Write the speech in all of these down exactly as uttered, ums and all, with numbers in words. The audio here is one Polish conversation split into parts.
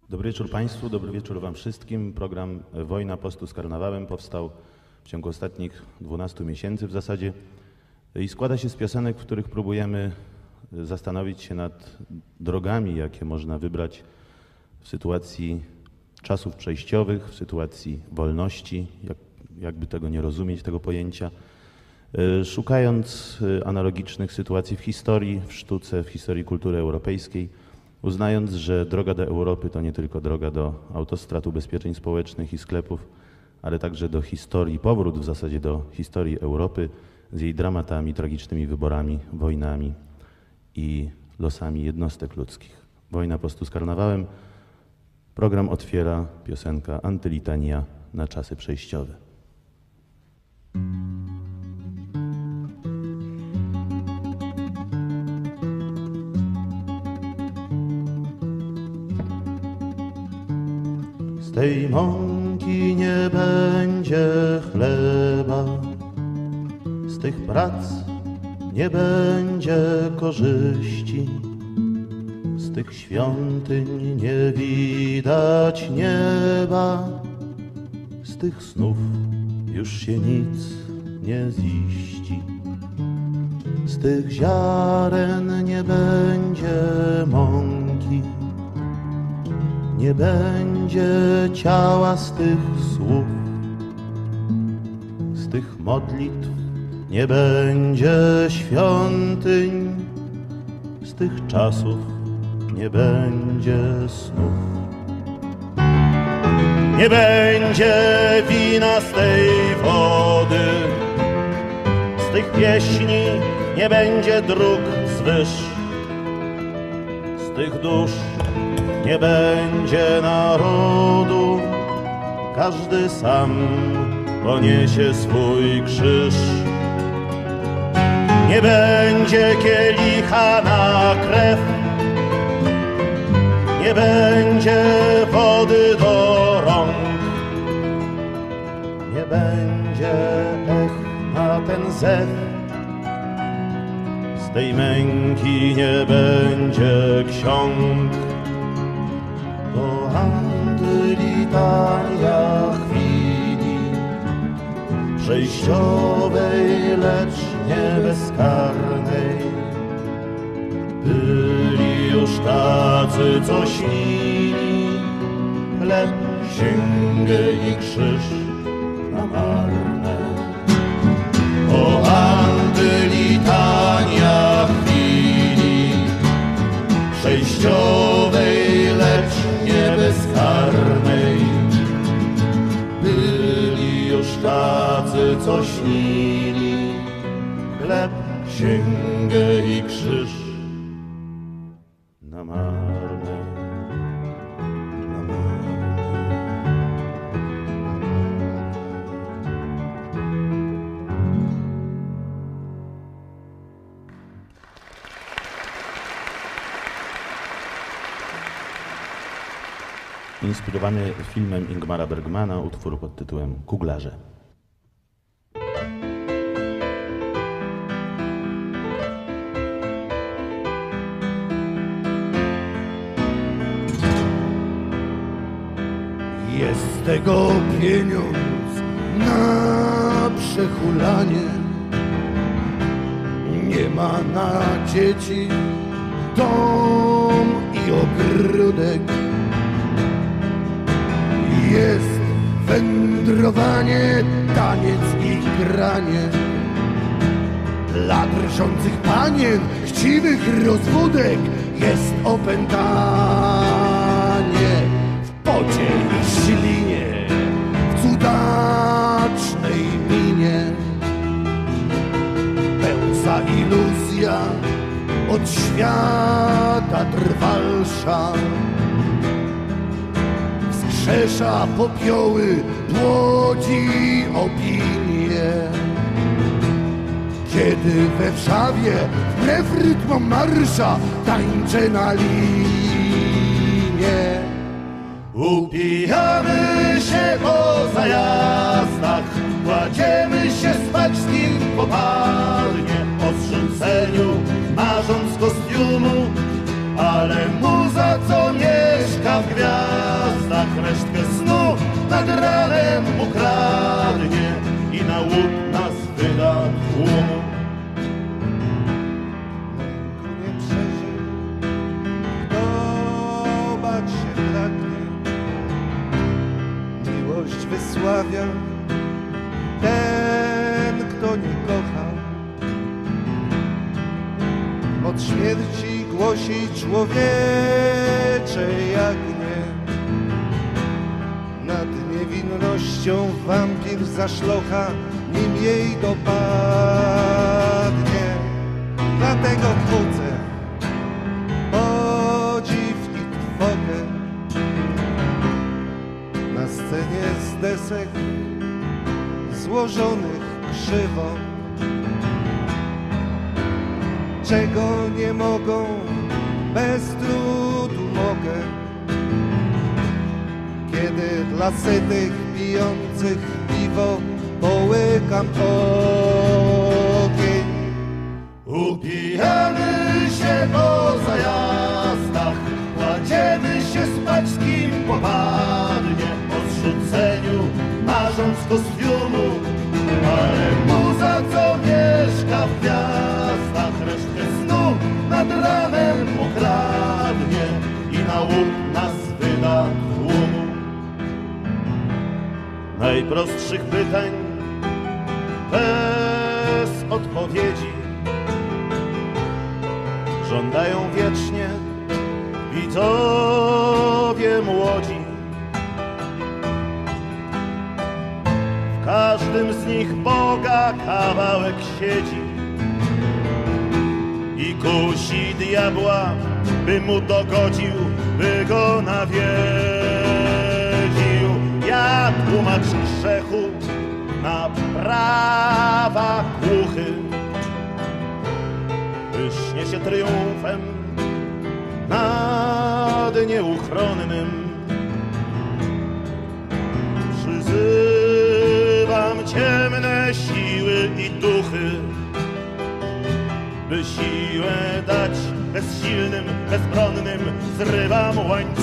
Dobry wieczór Państwu, dobry wieczór Wam wszystkim. Program Wojna Postu z Karnawałem powstał w ciągu ostatnich dwunastu miesięcy w zasadzie i składa się z piosenek, w których próbujemy zastanowić się nad drogami, jakie można wybrać w sytuacji czasów przejściowych, w sytuacji wolności, jak, jakby tego nie rozumieć, tego pojęcia, szukając analogicznych sytuacji w historii, w sztuce, w historii kultury europejskiej, uznając, że droga do Europy to nie tylko droga do autostrad, ubezpieczeń społecznych i sklepów, ale także do historii, powrót w zasadzie do historii Europy z jej dramatami, tragicznymi wyborami, wojnami i losami jednostek ludzkich. Wojna Postu z Karnawałem. Program otwiera piosenka Antylitania na czasy przejściowe. Z tej mąki nie będzie chleba, z tych prac nie będzie korzyści, z tych świątyń nie widać nieba, z tych snów już się nic nie ziści, z tych ziaren nie będzie mąki, nie będzie ciała z tych słów, z tych modlitw nie będzie świątyń, z tych czasów nie będzie snów. Nie będzie wina z tej wody, z tych pieśni nie będzie dróg zwyż, z tych dusz nie będzie narodu, każdy sam poniesie swój krzyż. Nie będzie kielicha na krew, nie będzie wody do rąk, nie będzie ech na ten zew, z tej męki nie będzie ksiąg. To antylitania chwili przejściowej, lecz nie bezkarnej. Byli już tacy, co śnili chleb, księgę i krzyż na marne. O antylitania chwili przejściowej, lecz nie bezkarnej. Byli już tacy, co śnili chleb, księgę i krzyż na marne, na marne. Inspirowany filmem Ingmara Bergmana utwór pod tytułem Kuglarze. Jest tego pieniądz na przechulanie, nie ma na dzieci dom i ogródek. Jest wędrowanie, taniec i granie dla drżących panien, chciwych rozwódek. Jest opętanie w pocie i ślinie, w cudacznej minie. Pełza iluzja od świata trwalsza, wskrzesza popioły, płodzi opinie. Kiedy we Wrzawie wbrew rytmom marsza tańczę na linie. Upijamy się po zajazdach, kładziemy się spać z kim popadnie, o zrzuceniu marząc kostiumu, ale muza co mieszka w gwiazdach go nie kochał. Od śmierci głosi człowiecze jagnię, nad niewinnością wampir zaszlocha, nim jej dopadnie. Dlatego budzę podziw i trwogę na scenie z desek złożonych krzywo, czego nie mogą, bez trudu mogę, kiedy dla sytych pijących piwo połykam ogień. Upijamy się po zajazdach, kładziemy się spać z kim popadnie, o zrzuceniu marząc kostiumu, ale muza, co mieszka w gwiazdach, resztkę snu nad ranem ukradnie i na łup nas wyda tłumu. Najprostszych pytań bez odpowiedzi żądają wiecznie widzowie młodzi. W każdym z nich Boga kawałek siedzi i kusi diabła, by mu dogodził, by go nawiedził. Ja tłumacz grzechu na prawa głuchy, wyśnie się triumfem nad nieuchronnym. Przyzywam ciemne siły i duchy, by siłę dać bezsilnym, bezbronnym, zrywam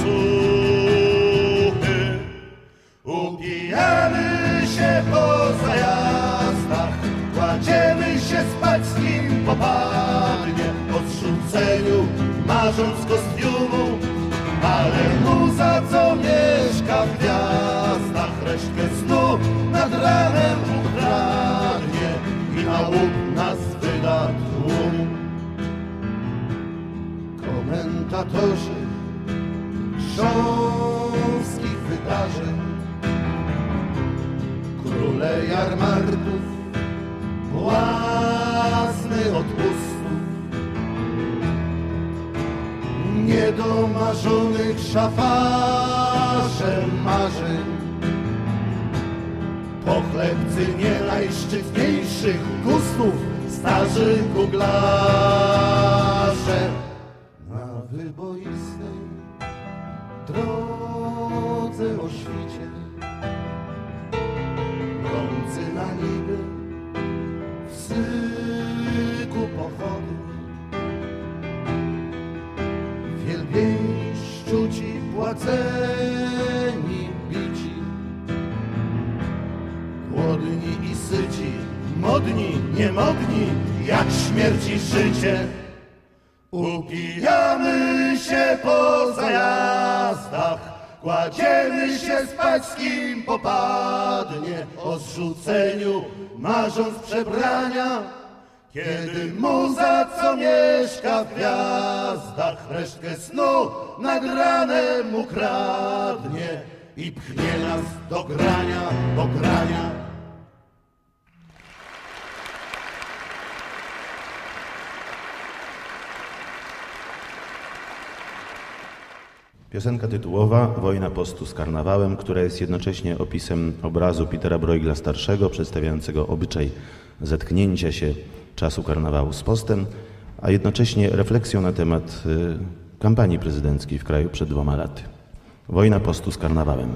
łańcuchy. Upijamy się po zajazdach, kładziemy się spać z kim popadnie, o zrzuceniu marząc kostiumu, ale muza, co mieszka w gwiazdach, resztkę snu nad ranem ukradnie i na łup nas wyda tłum. Komentatorzy grząskich wydarzeń, króle jarmarków, błazny odpustów, niedomarzonych szafarze marzeń, pochlebcy nie najszczytniejszych gustów, starzy kuglarze. Na wyboistej drodze o świcie, gorący na niby w syku pochodni, wielbieni, szczuci, płaceni, bici, głodni i syci, modni, niemodni, jak śmierci życie. Upijamy się po zajazdach, kładziemy się spać z kim popadnie, o zrzuceniu marząc przebrania, kiedy muza, co mieszka w gwiazdach, resztkę snu nad ranem ukradnie i pchnie nas do grania, do grania. Piosenka tytułowa Wojna postu z karnawałem, która jest jednocześnie opisem obrazu Petera Bruegela starszego, przedstawiającego obyczaj zetknięcia się czasu karnawału z postem, a jednocześnie refleksją na temat y, kampanii prezydenckiej w kraju przed dwoma laty. Wojna postu z karnawałem.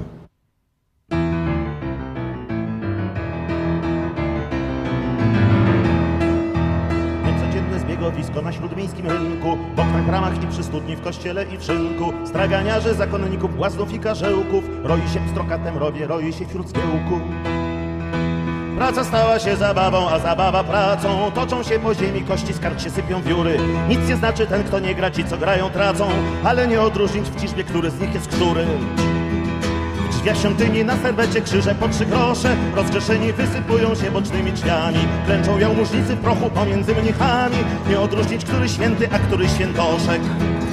Zbiegowisko na śródmiejskim rynku, w oknach, ramach i przy studni, w kościele i w szynku. Straganiarzy, zakonników, błaznów i karzełków, roi się pstrokatem rowie, roi się wśród zgiełku. Praca stała się zabawą, a zabawa pracą. Toczą się po ziemi kości, z kart się sypią wióry. Nic nie znaczy ten, kto nie gra, ci co grają tracą, ale nie odróżnić w ciżbie, który z nich jest który. W drzwiach świątyni na serwecie krzyże po trzy grosze. Rozgrzeszeni wysypują się bocznymi drzwiami. Klęczą jałmużnicy w prochu pomiędzy mnichami. Nie odróżnić, który święty, a który świętoszek.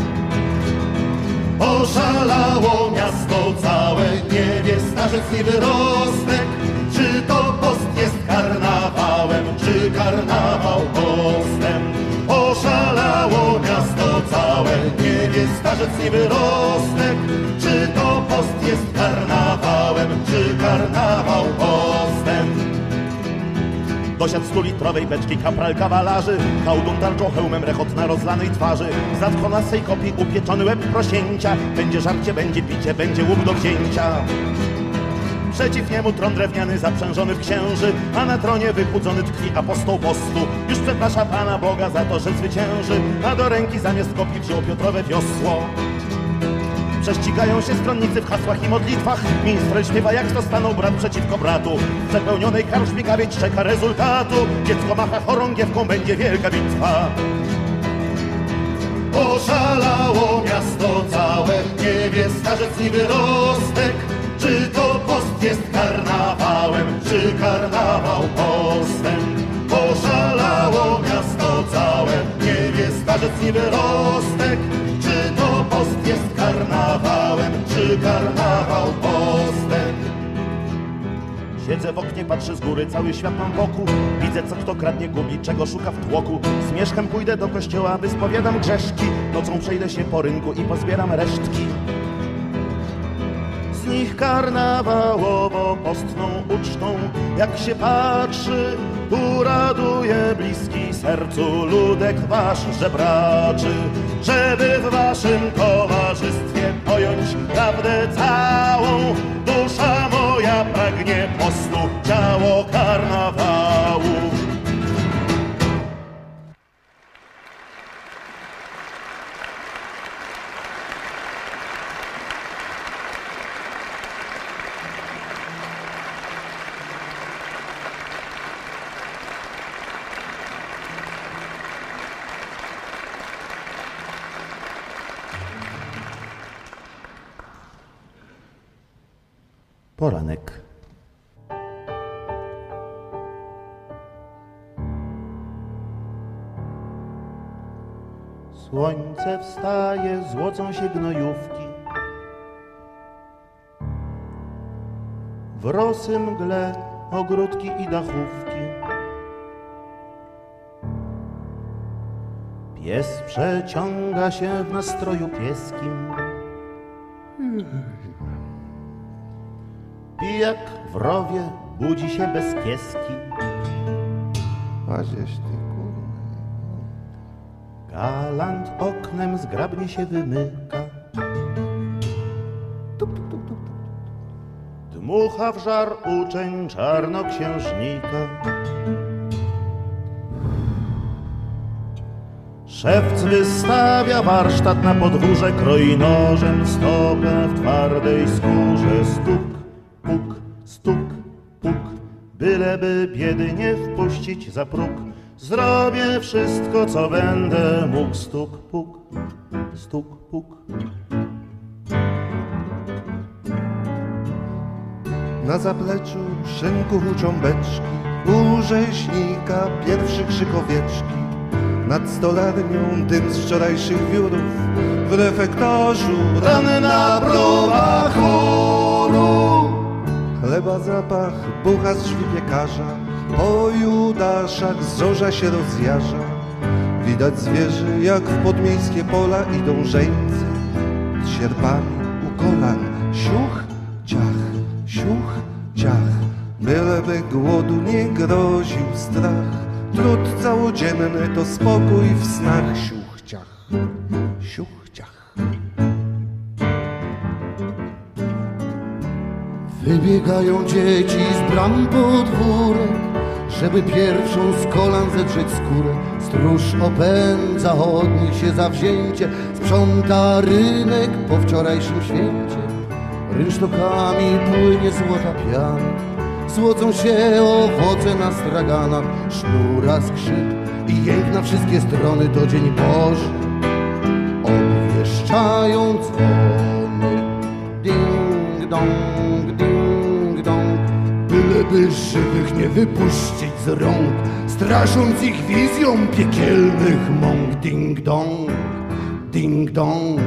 Oszalało miasto całe, nie wie starzec ni wyrostek. Czy to post jest karnawałem, czy karnawał postem? Oszalało miasto całe, nie wie starzec ni wyrostek. Czy to post jest karnawałem, czy karnawał postem? Dosiadł stulitrowej beczki kapral kawalarzy, hałdą tarczą, hełmem rechot na rozlanej twarzy. Zatko na swej kopii upieczony łeb prosięcia. Będzie żarcie, będzie picie, będzie łuk do wzięcia. Przeciw niemu tron drewniany zaprzężony w księży, a na tronie wychudzony tkwi apostoł postu. Już przeprasza Pana Boga za to, że zwycięży, a do ręki zamiast kopii wziął Piotrowe wiosło. Prześcigają się stronnicy w hasłach i modlitwach. Minstrel śpiewa, jak to stanął brat przeciwko bratu. W przepełnionej karczmie gawieć czeka rezultatu. Dziecko macha chorągiewką, będzie wielka bitwa. Oszalało miasto całe, nie wie starzec ni wyrostek. Czy to post jest karnawałem, czy karnawał postem? Oszalało miasto całe, nie wie starzec ni wyrostek. Czy to post jest karnawałem, czy karnawał postem? Siedzę w oknie, patrzę z góry, cały świat mam wokół. Widzę, co kto kradnie, gubi, czego szuka w tłoku. Z mieszkiem pójdę do kościoła, wyspowiadam grzeszki. Nocą przejdę się po rynku i pozbieram resztki. Z nich karnawałowo postną ucztą, jak się patrzy, uraduje bliski sercu ludek wasz żebraczy. Żeby w waszym towarzystwie pojąć prawdę całą, dusza moja pragnie postu, ciało karnawału. Poranek. Słońce wstaje, złocą się gnojówki. W rosy mgle ogródki i dachówki. Pies przeciąga się w nastroju pieskim. Pijak w rowie budzi się bez kieski. A gdzieś ty, kurwa. Galant oknem zgrabnie się wymyka. Tup, tup, tup, tup. Dmucha w żar uczeń czarnoksiężnika. Szewc wystawia warsztat na podwórze, kroi nożem stopę w twardej skórze. Stuk, puk, stuk, puk, byleby biedy nie wpuścić za próg. Zrobię wszystko, co będę mógł. Stuk, puk, stuk, puk. Na zapleczu szynku huczą beczki, u rzeźnika pierwszy krzyk owieczki. Nad stolarnią dym z wczorajszych wiórów, w refektorzu ranna próba chóru. Chleba zapach bucha z drzwi piekarza, po Judaszach zorza się rozjarza. Widać zwierzy, jak w podmiejskie pola idą żeńcy z sierpami u kolan. Siuch, ciach, siuch, ciach, byleby głodu nie groził strach. Trud całodzienny to spokój w snach. Siuch, ciach, siuch, ciach. Wybiegają dzieci z bram podwórek, żeby pierwszą z kolan zedrzeć skórę. Stróż opędza od nich się zawzięcie, sprząta rynek po wczorajszym święcie. Rynsztokami płynie złota piana, złocą się owoce na straganach. Sznura skrzyp i jęk na wszystkie strony, to dzień Boży. Obwieszczają dzwony, ding dong, by żywych nie wypuścić z rąk, strasząc ich wizją piekielnych mąk. Ding dong, ding dong.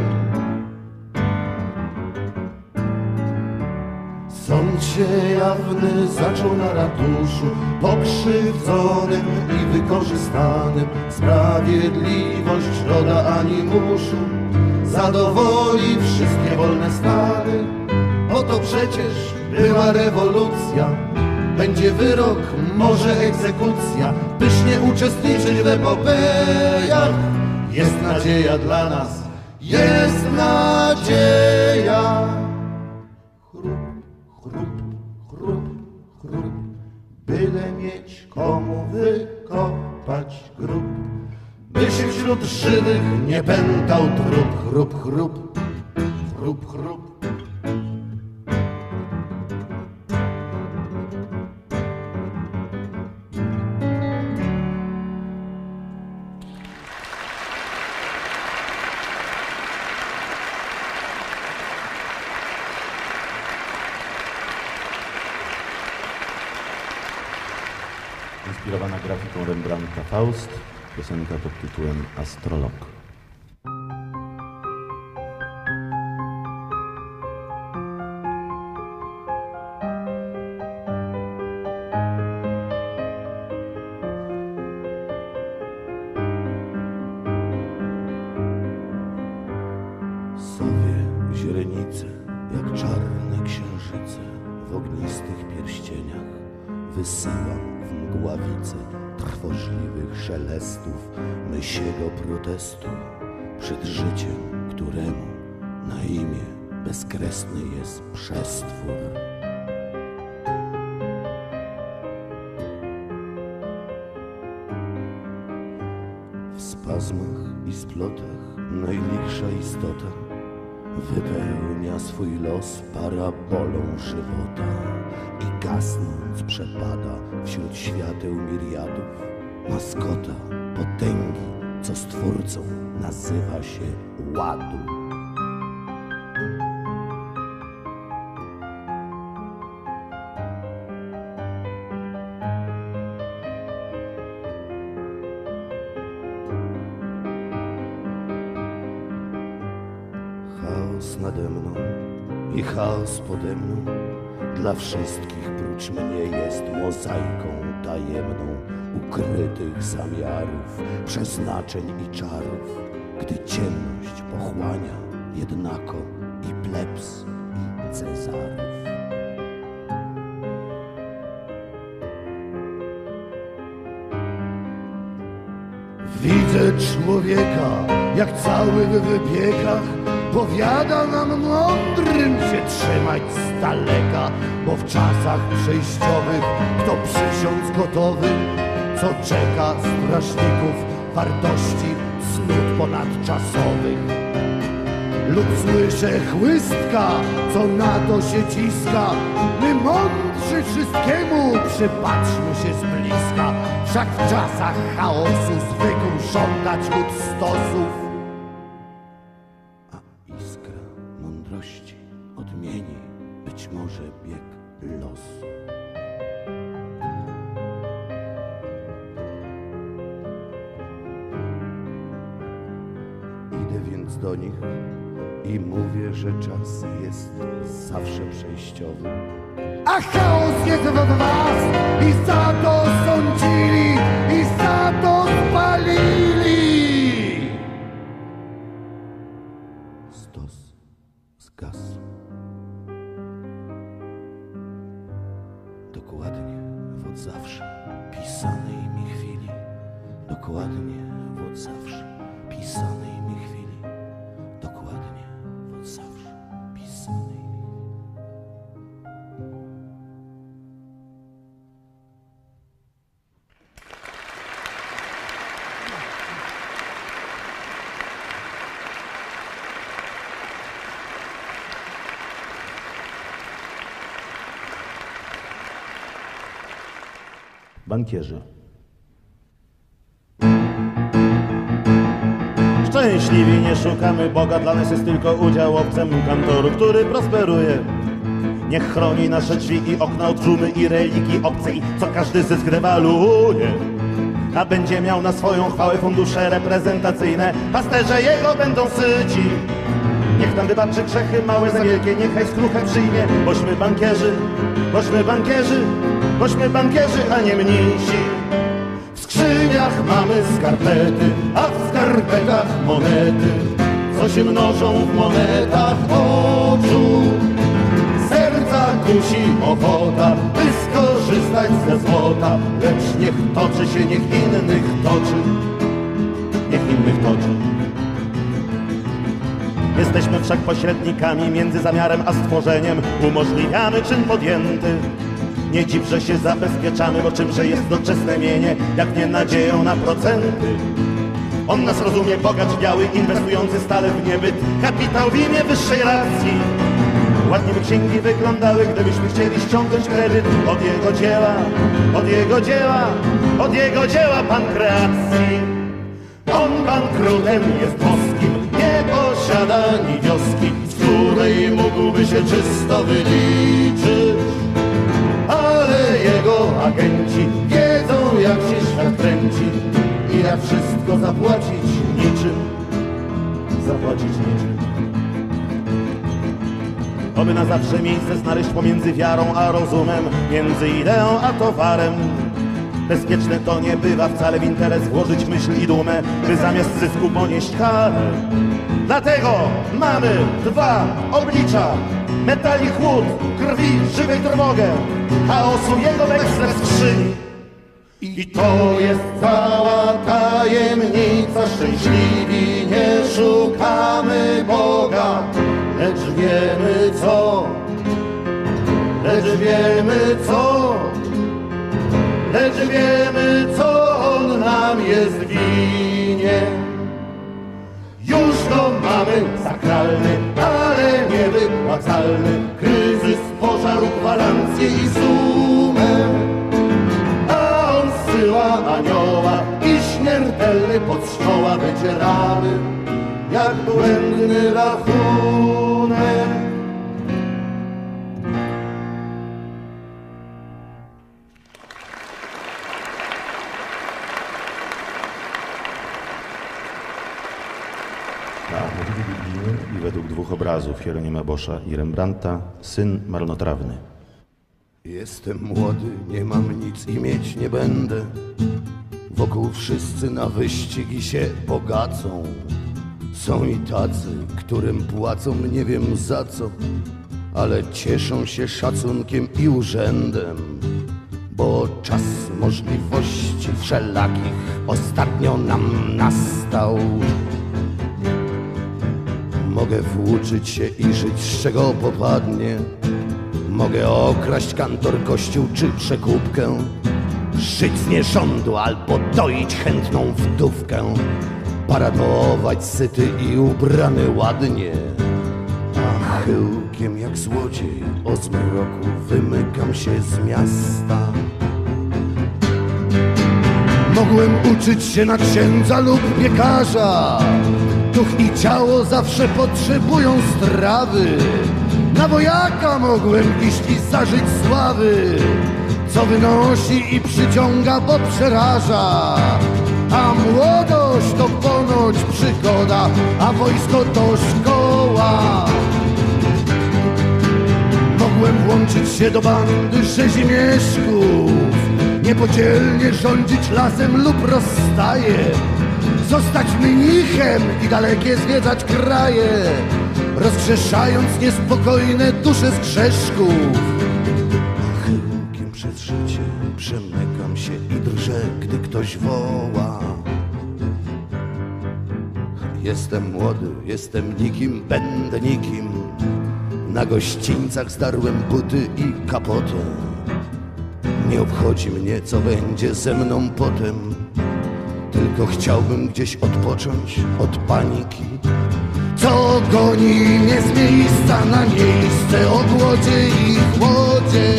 Sąd się jawny zaczął na ratuszu, pokrzywdzonym i wykorzystanym. Sprawiedliwość roda animuszu zadowoli wszystkie wolne stany. Oto przecież była rewolucja, będzie wyrok, może egzekucja. Pysznie uczestniczyć w epopejach. Jest nadzieja dla nas, jest nadzieja. Chrup, chrup, chrup, byle mieć komu wykopać grób, by się wśród żywych nie pętał trup. Chrup, chrup, chrup, chrup. Inspirowana grafiką Rembrandta Faust, piosenka pod tytułem Astrolog. Sowie źrenice, jak czarne księżyce, w ognistych pierścieniach wysyłam w mgławice trwożliwych szelestów mysiego protestu przed życiem, któremu na imię bezkresny jest przestwór. W spazmach i splotach najlichsza istota wypełnia swój los parabolą żywota i gasnąc przepada wśród świateł miriadów maskota potęgi, co stwórcą nazywa się ładu. Chaos nade mną i chaos pode mną dla wszystkich prócz mnie jest mozaiką tajemną ukrytych zamiarów, przeznaczeń i czarów, gdy ciemność pochłania jednako i plebs, i Cezarów. Widzę człowieka, jak cały w wypiekach, powiada nam mądrym się trzymać z daleka, bo w czasach przejściowych kto przysiąc gotowy, co czeka strażników wartości cnót ponadczasowych. Lub słyszę chłystka, co na to się ciska, my mądrzy wszystkiemu przypatrzmy się z bliska, wszak w czasach chaosu zwykł żądać lud stosów. Mądrości odmieni być może bieg losu. Idę więc do nich i mówię, że czas jest zawsze przejściowy, a chaos jest w was i za to sądzili i za to spalili. Stos zgasł. Dokładnie w od zawsze pisanej mi chwili. Dokładnie w od zawsze pisanej mi chwili. Dokładnie w od zawsze pisanej mi chwili. Bankierzy. Szczęśliwi nie szukamy Boga, dla nas jest tylko udziałowcem kantoru, który prosperuje. Niech chroni nasze drzwi i okna od dżumy i religii obcej, co każdy zysk rewaluje. A będzie miał na swoją chwałę fundusze reprezentacyjne, pasterze jego będą syci. Niech nam wybaczy grzechy małe za wielkie, niechaj skruchę przyjmie. Bośmy bankierzy, bośmy bankierzy, bośmy bankierzy, a nie mnisi. W skrzyniach mamy skarpety, a w skarpetach monety, co się mnożą w monetach oczu. Serca kusi ochota, by skorzystać ze złota, lecz niech toczy się, niech innych toczy, niech innych toczy. Jesteśmy wszak pośrednikami między zamiarem a stworzeniem, umożliwiamy czyn podjęty. Nie dziw, że się zabezpieczamy, bo czymże jest doczesne mienie, jak nie nadzieją na procenty. On nas rozumie, bogacz biały, inwestujący stale w niebyt, kapitał w imię wyższej racji. Ładnie by księgi wyglądały, gdybyśmy chcieli ściągnąć kredyt od jego dzieła, od jego dzieła, od jego dzieła pankreacji. On bankrutem jest boskim, nie posiada ni wioski, z której mógłby się czysto wyliczyć. Ale jego agenci wiedzą, jak się świat kręci i jak wszystko zapłacić niczym, zapłacić niczym. Oby na zawsze miejsce znaleźć pomiędzy wiarą a rozumem, między ideą a towarem. Bezpieczne to nie bywa wcale, w interes włożyć myśl i dumę, by zamiast zysku ponieść karę. Dlatego mamy dwa oblicza, metali chłód, krwi, żywej trwogę, chaosu jego weksle w skrzyni. I to jest cała tajemnica, szczęśliwi nie szukamy Boga, lecz wiemy co, lecz wiemy co, lecz wiemy co on nam jest winien. Już to mamy sakralny, ale niewypłacalny kryzys, pożar, gwarancję i sumę. A on zsyła anioła i śmiertelny pod stoła wycieramy, jak błędny rachunek. I według dwóch obrazów Hieronima Boscha i Rembrandta Syn marnotrawny. Jestem młody, nie mam nic i mieć nie będę. Wokół wszyscy na wyścigi się bogacą. Są i tacy, którym płacą nie wiem za co, ale cieszą się szacunkiem i urzędem, bo czas możliwości wszelakich ostatnio nam nastał. Mogę włóczyć się i żyć z czego popadnie. Mogę okraść kantor, kościół czy przekupkę, żyć z nierządu albo doić chętną wdówkę, paradować syty i ubrany ładnie, a chyłkiem jak złodziej o zmroku wymykam się z miasta. Mogłem uczyć się na księdza lub piekarza, duch i ciało zawsze potrzebują strawy. Na wojaka mogłem iść i zażyć sławy, co wynosi i przyciąga, bo przeraża. A młodość to ponoć przygoda, a wojsko to szkoła. Mogłem włączyć się do bandy rzezimieszków, niepodzielnie rządzić lasem lub rozstajem, zostać mnichem i dalekie zwiedzać kraje, rozgrzeszając niespokojne dusze z grzeszków. A chyłkiem przez życie przemykam się i drżę, gdy ktoś woła. Jestem młody, jestem nikim, będę nikim. Na gościńcach zdarłem buty i kapotę. Nie obchodzi mnie, co będzie ze mną potem, tylko chciałbym gdzieś odpocząć od paniki, co goni mnie z miejsca na miejsce, o głodzie i chłodzie.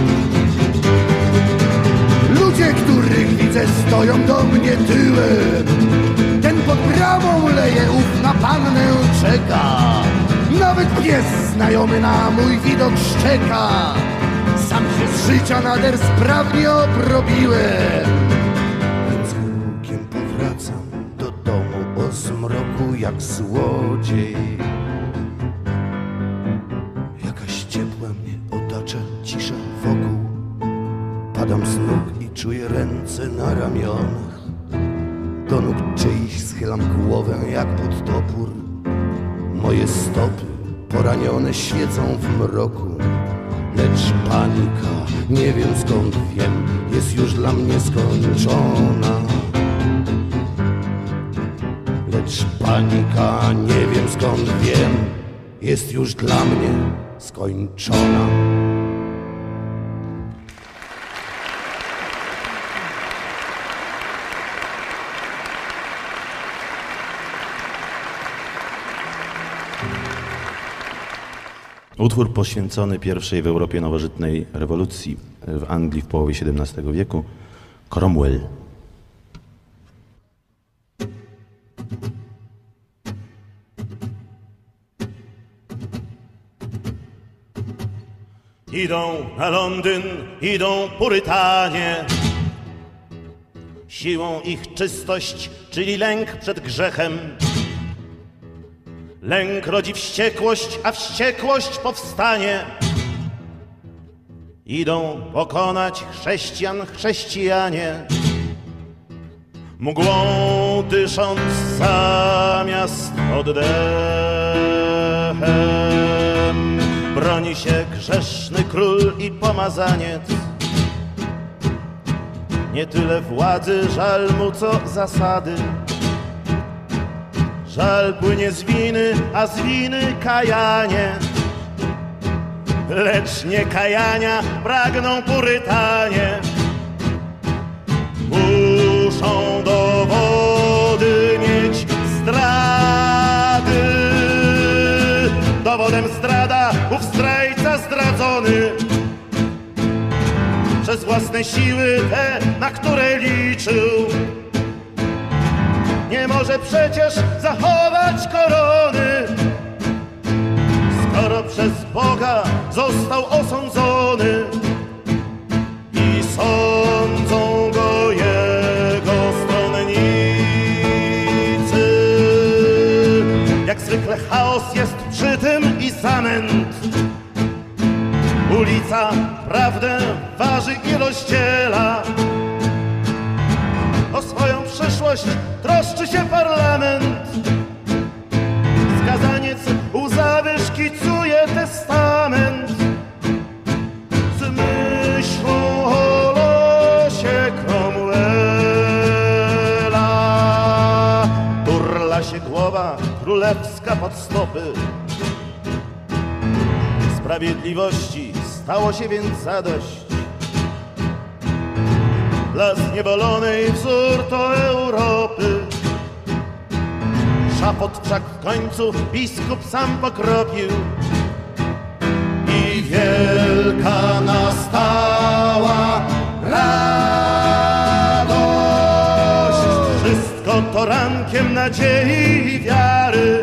Ludzie, których widzę, stoją do mnie tyłem. Ten pod bramą leje, ów na pannę czeka. Nawet pies znajomy na mój widok szczeka. Sam się z życia nader sprawnie obrobiłem, więc hukiem powracam do domu o zmroku jak złodziej. Jakaś ciepła mnie otacza cisza wokół. Padam z nóg i czuję ręce na ramionach. Do nóg czyichś schylam głowę jak pod topór. Moje stopy poranione świecą w mroku. Lecz panika, nie wiem skąd wiem, jest już dla mnie skończona. Lecz panika, nie wiem skąd wiem, jest już dla mnie skończona. Utwór poświęcony pierwszej w Europie nowożytnej rewolucji w Anglii w połowie siedemnastego wieku, Cromwell. Idą na Londyn, idą Purytanie. Siłą ich czystość, czyli lęk przed grzechem. Lęk rodzi wściekłość, a wściekłość powstanie. Idą pokonać chrześcijan chrześcijanie. Mgłą dysząc zamiast oddechem. Broni się grzeszny król i pomazaniec. Nie tyle władzy, żal mu co zasady. Żal płynie z winy, a z winy kajanie. Lecz nie kajania pragną Purytanie. Muszą dowody mieć zdrady. Dowodem zdrada, ów zdrajca zdradzony. Przez własne siły te, na które liczył. Nie może przecież zachować korony, skoro przez Boga został osądzony. I sądzą go jego stronnicy. Jak zwykle chaos jest przy tym i zamęt. Ulica prawdę waży i rozdziela. O swoją przyszłość troszczy się parlament. Skazaniec łzawy szkicuje testament. Z myślą o losie Cromwella turla się głowa królewska pod stopy. Sprawiedliwości stało się więc zadość. Dla zniewolonej wzór to Europy. Szapot wszak w końcu biskup sam pokropił. I wielka nastała radość. Wszystko to rankiem nadziei i wiary.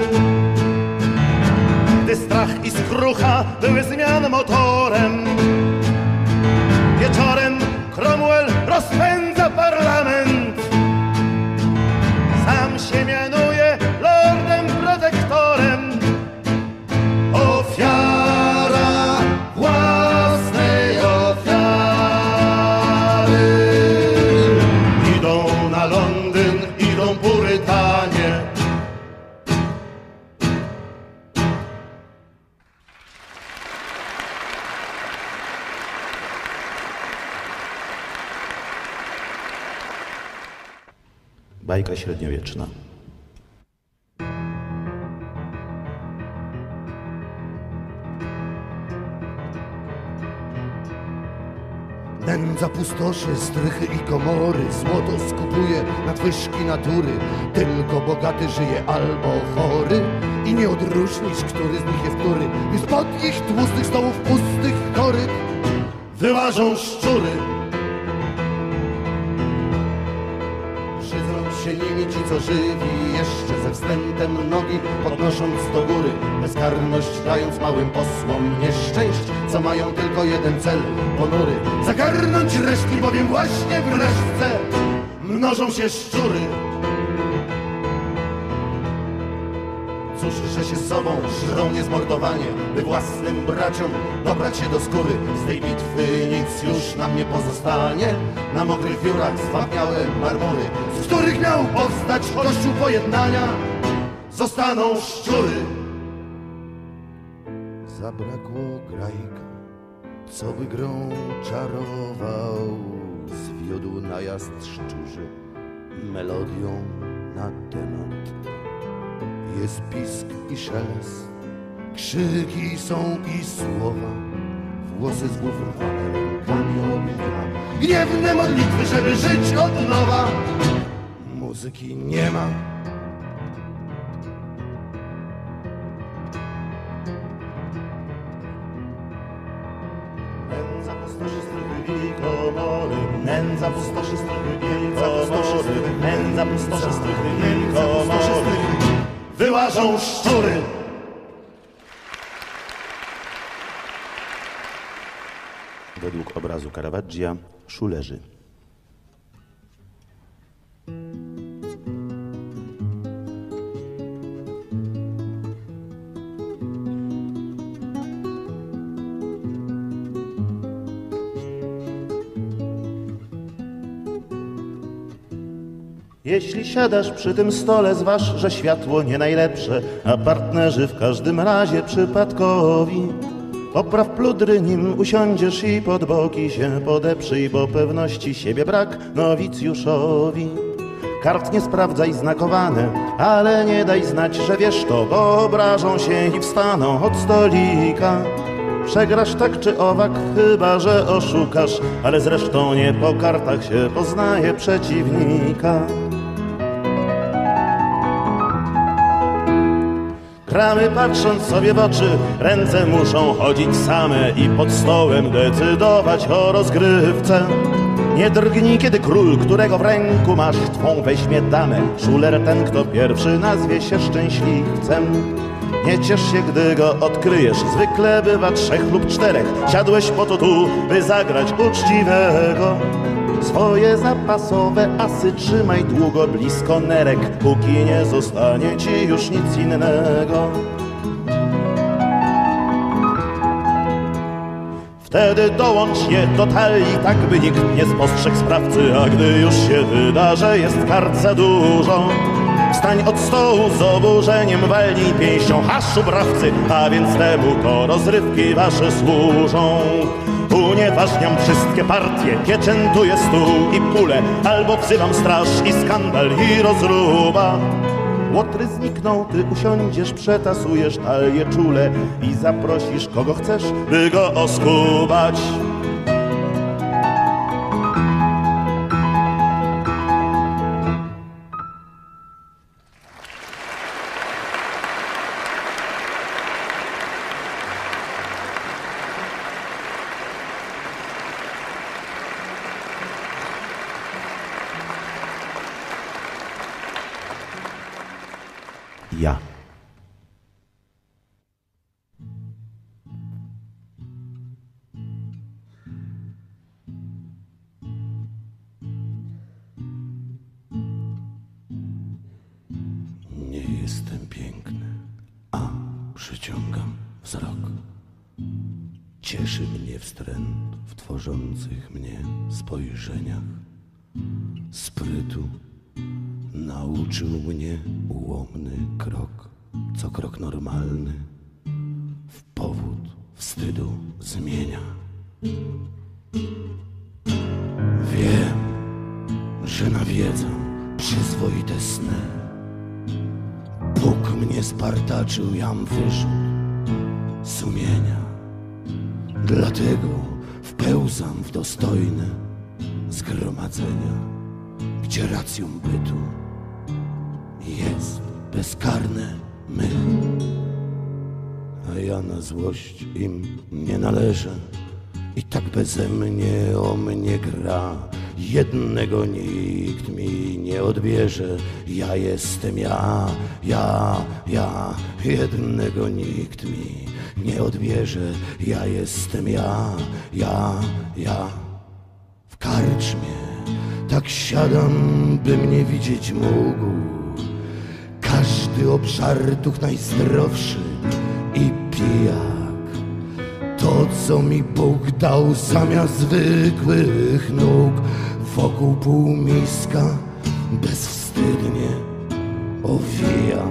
Gdy strach i skrucha były zmian motorem. Wieczorem Cromwell rozpędza parlament. Sam się mianuje lordem protektorem. Ofiara własnej ofiary. Idą na Londyn, idą Purytanie. Bajka średniowieczna. Nędza pustoszy, strychy i komory, złoto skupuje nadwyżki natury. Tylko bogaty żyje albo chory i nie odróżnisz, który z nich jest który. I spod ich tłustych stołów pustych koryt wyłażą szczury. Szydzą się nimi ci, co żywi, jeszcze ze wstrętem nogi podnosząc do góry, bezkarność dając małym posłom nieszczęść, co mają tylko jeden cel, ponury. Zagarnąć resztki, bowiem właśnie w resztce mnożą się szczury. Cóż, że się sobą żrą niezmordowanie, by własnym braciom dobrać się do skóry. Z tej bitwy nic już nam nie pozostanie, na mokrych wiórach zwapniałe marmury, z których miał powstać kościół pojednania, zostaną szczury. Zabrakło grajka, co by grą czarował, zwiódł najazd szczurzy melodią na temat. Jest pisk i szelest, krzyki są i słowa, włosy z głów rwane rękami obmywa, gniewne modlitwy, żeby żyć od nowa. Muzyki nie ma. Nędza pustoszy strychy i komory, nędza pustoszy strychy i komory, nędza pustoszy strychy i komory, wyłażą szczury. Według obrazu Caravaggia szulerzy. Jeśli siadasz przy tym stole, zważ, że światło nie najlepsze, a partnerzy w każdym razie przypadkowi. Popraw pludry, nim usiądziesz i pod boki się podeprzyj, bo pewności siebie brak nowicjuszowi. Kart nie sprawdzaj znakowane, ale nie daj znać, że wiesz to, bo obrażą się i wstaną od stolika. Przegrasz tak czy owak, chyba że oszukasz, ale zresztą nie po kartach się poznaje przeciwnika. Gramy patrząc sobie w oczy, ręce muszą chodzić same i pod stołem decydować o rozgrywce. Nie drgnij, kiedy król, którego w ręku masz, twą weźmie damę. Szuler ten, kto pierwszy nazwie się szczęśliwcem. Nie ciesz się, gdy go odkryjesz, zwykle bywa trzech lub czterech. Siadłeś po to tu, by zagrać uczciwego. Swoje zapasowe asy trzymaj długo blisko nerek, póki nie zostanie ci już nic innego. Wtedy dołącz je do talii, tak by nikt nie spostrzegł sprawcy, a gdy już się wyda, że jest kart za dużo, wstań od stołu z oburzeniem, walnij pięścią haszu brawcy, a więc temu to rozrywki wasze służą. Unieważniam wszystkie partie, pieczętuję stół i pulę, albo wzywam straż i skandal i rozruba. Łotry znikną, ty usiądziesz, przetasujesz talię czule i zaprosisz kogo chcesz, by go oskubać. Ja. Nie jestem piękny, a przyciągam wzrok. Cieszy mnie wstręt w tworzących mnie spojrzeniach. Sprytu nauczył mnie ułomny krok, co krok normalny w powód wstydu zmienia. Wiem, że nawiedzam przyzwoite sny. Bóg mnie spartaczył, jam wyrzut sumienia. Dlatego wpełzam w dostojne zgromadzenia, gdzie racją bytu jest bezkarne my. A ja na złość im nie należę i tak beze mnie o mnie gra jednego nikt mi nie odbierze. Ja jestem ja, ja, ja, jednego nikt mi nie odbierze. Ja jestem ja, ja, ja. W karczmie tak siadam, by mnie widzieć mógł każdy obżartuch najzdrowszy i pijak. To, co mi Bóg dał zamiast zwykłych nóg, wokół półmiska bezwstydnie owijam.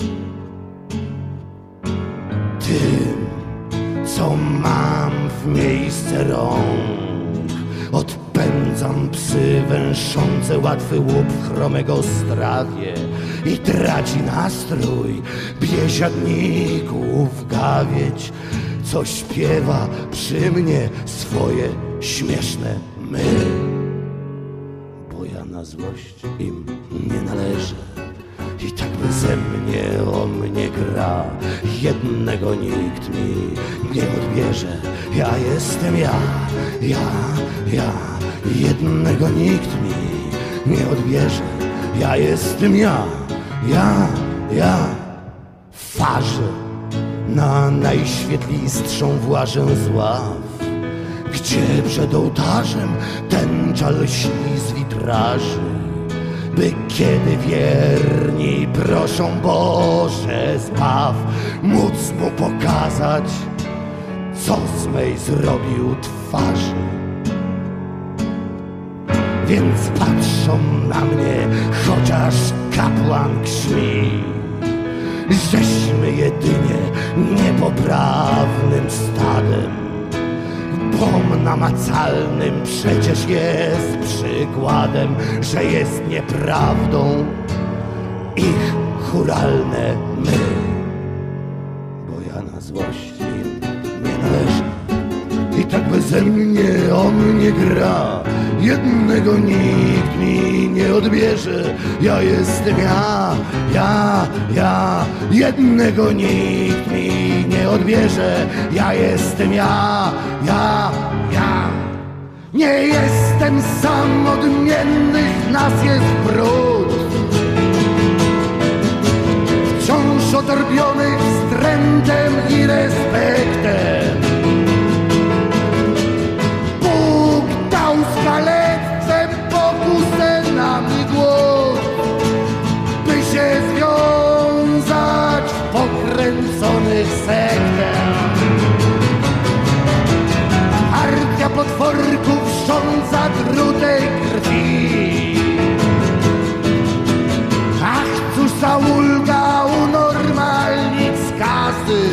Tym, co mam w miejsce rąk, odpędzam psy węszące łatwy łup w chromego strawie i traci nastrój biesiadników gawieć, co śpiewa przy mnie swoje śmieszne my. Bo ja na złość im nie należę i tak beze mnie o mnie gra. Jednego nikt mi nie odbierze. Ja jestem ja, ja, ja. Jednego nikt mi nie odbierze. Ja jestem ja, ja, ja. Farzę na najświetlistszą włażę z ław, gdzie przed ołtarzem ten żal lśni z witraży, by kiedy wierni proszą Boże zbaw, móc mu pokazać, co z mej zrobił twarzy. Więc patrzą na mnie, chociaż kapłan grzmi, żeśmy jedynie niepoprawnym stadem. Bom namacalnym przecież jest przykładem, że jest nieprawdą ich churalne my. Bo ja na złość im nie należę i tak beze mnie o mnie gra. Jednego nikt mi nie odbierze. Ja jestem ja, ja, ja. Jednego nikt mi nie odbierze. Ja jestem ja, ja, ja. Nie jestem sam, odmiennych nas jest brud, wciąż otorbionych wstrętem i respektem. Z kalectwem, pokusem nami głos, by się związać w pokręconych sektach. Partia potworków rządza drutej krwi. Ach, cóż za ulga unormalnić skazy.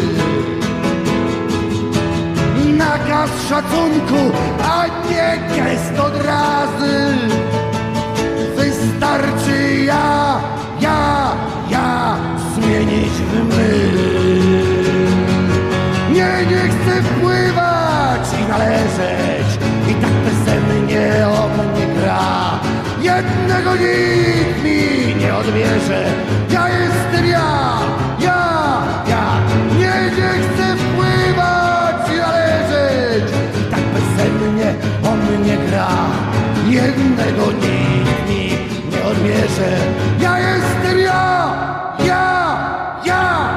Nakaz szacunku, a nie gest odrazy. Wystarczy ja, ja, ja zmienić w my. Nie, nie chcę wpływać i należeć, i tak beze mnie o mnie gra. Jednego nikt mi nie odbierze. Ja jestem ja, ja, ja. Nie, nie chcę wpływać i należeć, i tak beze mnie o mnie gra. Jednego nikt mi nie odbierze. Ja jestem ja, ja, ja.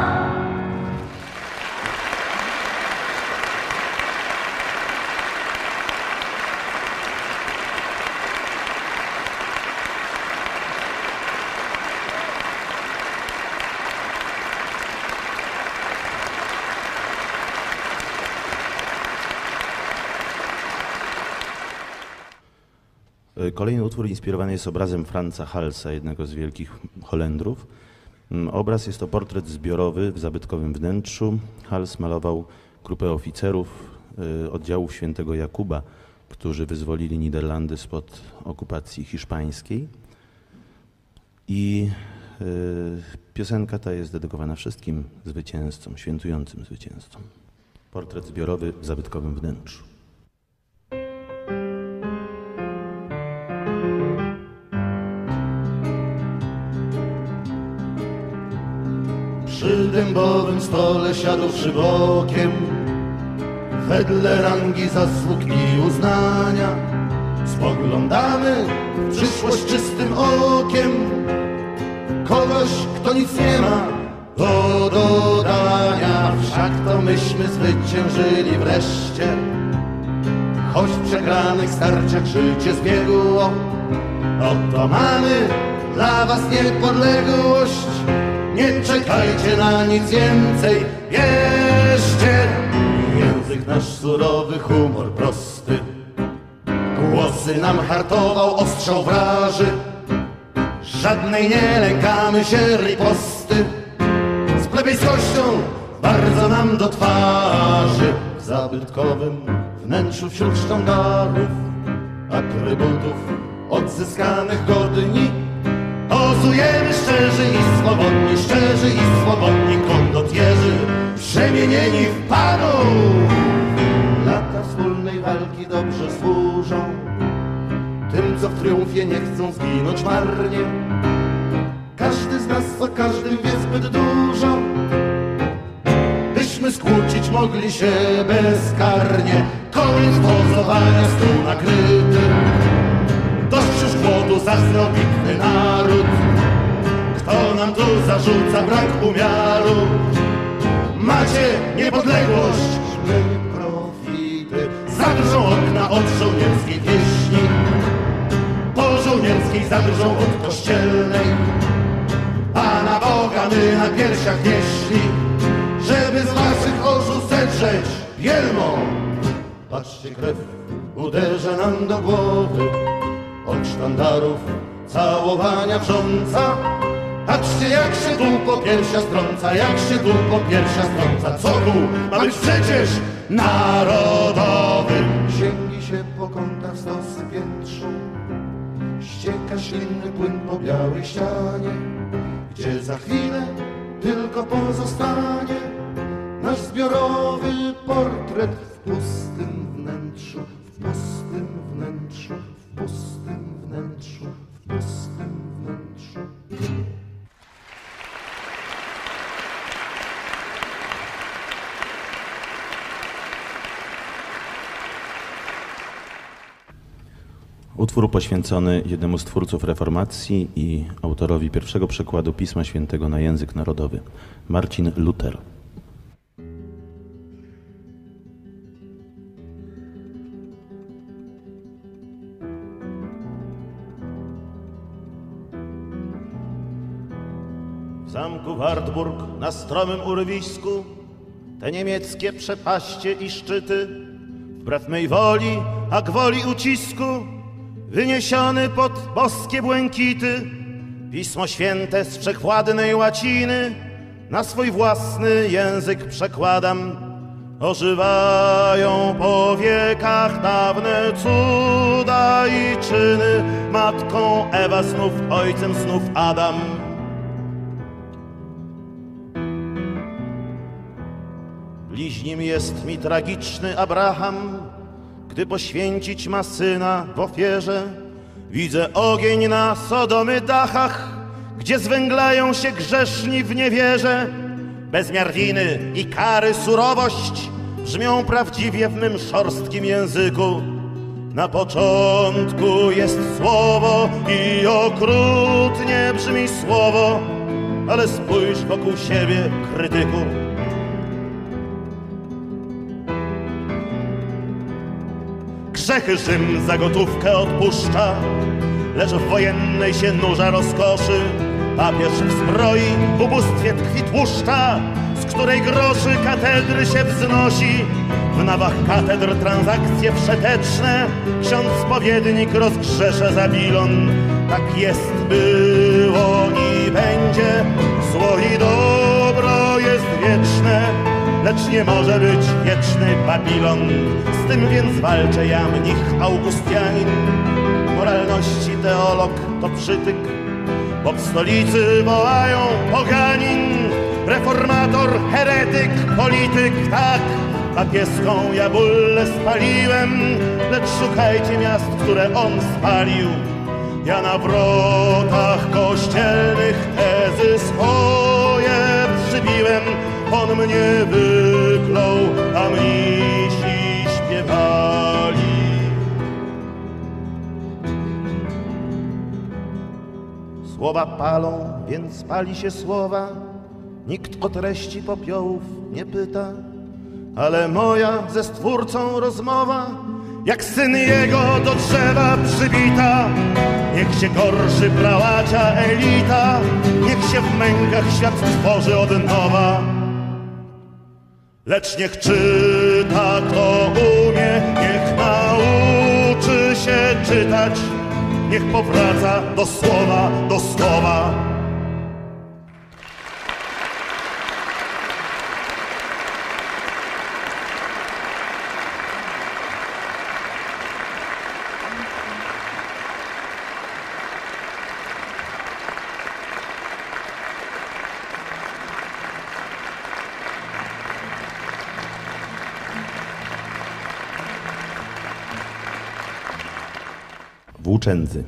Kolejny utwór inspirowany jest obrazem Franza Halsa, jednego z wielkich Holendrów. Obraz jest to portret zbiorowy w zabytkowym wnętrzu. Hals malował grupę oficerów oddziałów Świętego Jakuba, którzy wyzwolili Niderlandy spod okupacji hiszpańskiej. I piosenka ta jest dedykowana wszystkim zwycięzcom, świętującym zwycięzcom. Portret zbiorowy w zabytkowym wnętrzu. Przy dębowym stole siadłszy bokiem, wedle rangi zasług i uznania, Spoglądamy w przyszłość czystym okiem kogoś, kto nic nie ma do dodania. Wszak to myśmy zwyciężyli wreszcie, choć w przegranych starciach życie zbiegło. Oto mamy dla was niepodległość, nie czekajcie na nic więcej, wierzcie. Język nasz surowy, humor prosty, głosy nam hartował, ostrzał wraży. Żadnej nie lękamy się riposty, z plebejskością bardzo nam do twarzy. W zabytkowym wnętrzu wśród sztandarów, atrybutów odzyskanych godni, pozujemy szczerzy i swobodni, szczerzy i swobodni, kondotjerzy przemienieni w panów. Lata wspólnej walki dobrze służą tym, co w triumfie nie chcą zginąć marnie. Każdy z nas o każdym wie zbyt dużo, byśmy skłócić mogli się bezkarnie. Koniec pozowania, stół nakryty, dość już głodu, zasnął bitny naród. Kto nam tu zarzuca brak umiaru? Macie niepodległość, my profity. Zadrżą okna od żołnierskiej pieśni, po żołnierskiej zadrżą od kościelnej. Pana Boga my na piersiach nieśli, żeby z waszych oczu zedrzeć bielmą. Patrzcie, krew uderza nam do głowy od sztandarów całowania wrząca. Patrzcie, jak się dół po piersia strąca, jak się dół po piersia strąca. Co dół ma być przecież narodowy. Sięgi się po kątach stosy piętrzą, ścieka ślinny płyn po białej ścianie, gdzie za chwilę tylko pozostanie nasz zbiorowy portret w pustym wnętrzu, w pustym wnętrzu, w pustym wnętrzu, w pustym wnętrzu. Utwór poświęcony jednemu z twórców reformacji i autorowi pierwszego przekładu Pisma Świętego na język narodowy, Marcin Luther. W zamku Wartburg na stromym urwisku te niemieckie przepaście i szczyty, wbrew mej woli, a gwoli ucisku, wyniesiony pod boskie błękity, Pismo Święte z wszechwładnej łaciny na swój własny język przekładam. Ożywają po wiekach dawne cuda i czyny, matką Ewa znów, ojcem znów Adam. Bliźnim jest mi tragiczny Abraham, gdy poświęcić ma syna w ofierze. Widzę ogień na Sodomy dachach, gdzie zwęglają się grzeszni w niewierze. Bezmiar winy i kary surowość brzmią prawdziwie w mym szorstkim języku. Na początku jest słowo i okrutnie brzmi słowo, ale spójrz wokół siebie, krytyku. Grzechy Rzym za gotówkę odpuszcza, lecz w wojennej się nurza rozkoszy. Papież w zbroi, w ubóstwie tkwi tłuszcza, z której groszy katedry się wznosi. W nawach katedr transakcje wszeteczne, ksiądz spowiednik rozgrzesza za bilon. Tak jest, było i będzie, zło i dobro jest wieczne, lecz nie może być wieczny Babilon. Z tym więc walczę ja, mnich Augustianin, moralności teolog to przytyk, bo w stolicy wołają poganin, reformator, heretyk, polityk. Tak, papieską ja bullę spaliłem, lecz szukajcie miast, które on spalił. Ja na wrotach kościelnych tezy swoje przybiłem, on mnie wyklął, a mnisi śpiewali. Słowa palą, więc pali się słowa. Nikt o treści popiołów nie pyta, ale moja ze Stwórcą rozmowa, jak syn jego do drzewa przybita. Niech się gorszy prałacia elita, niech się w mękach świat tworzy od nowa. Lecz niech czyta, kto umie, niech nauczy się czytać, niech powraca do słowa, do słowa. Włóczędzy.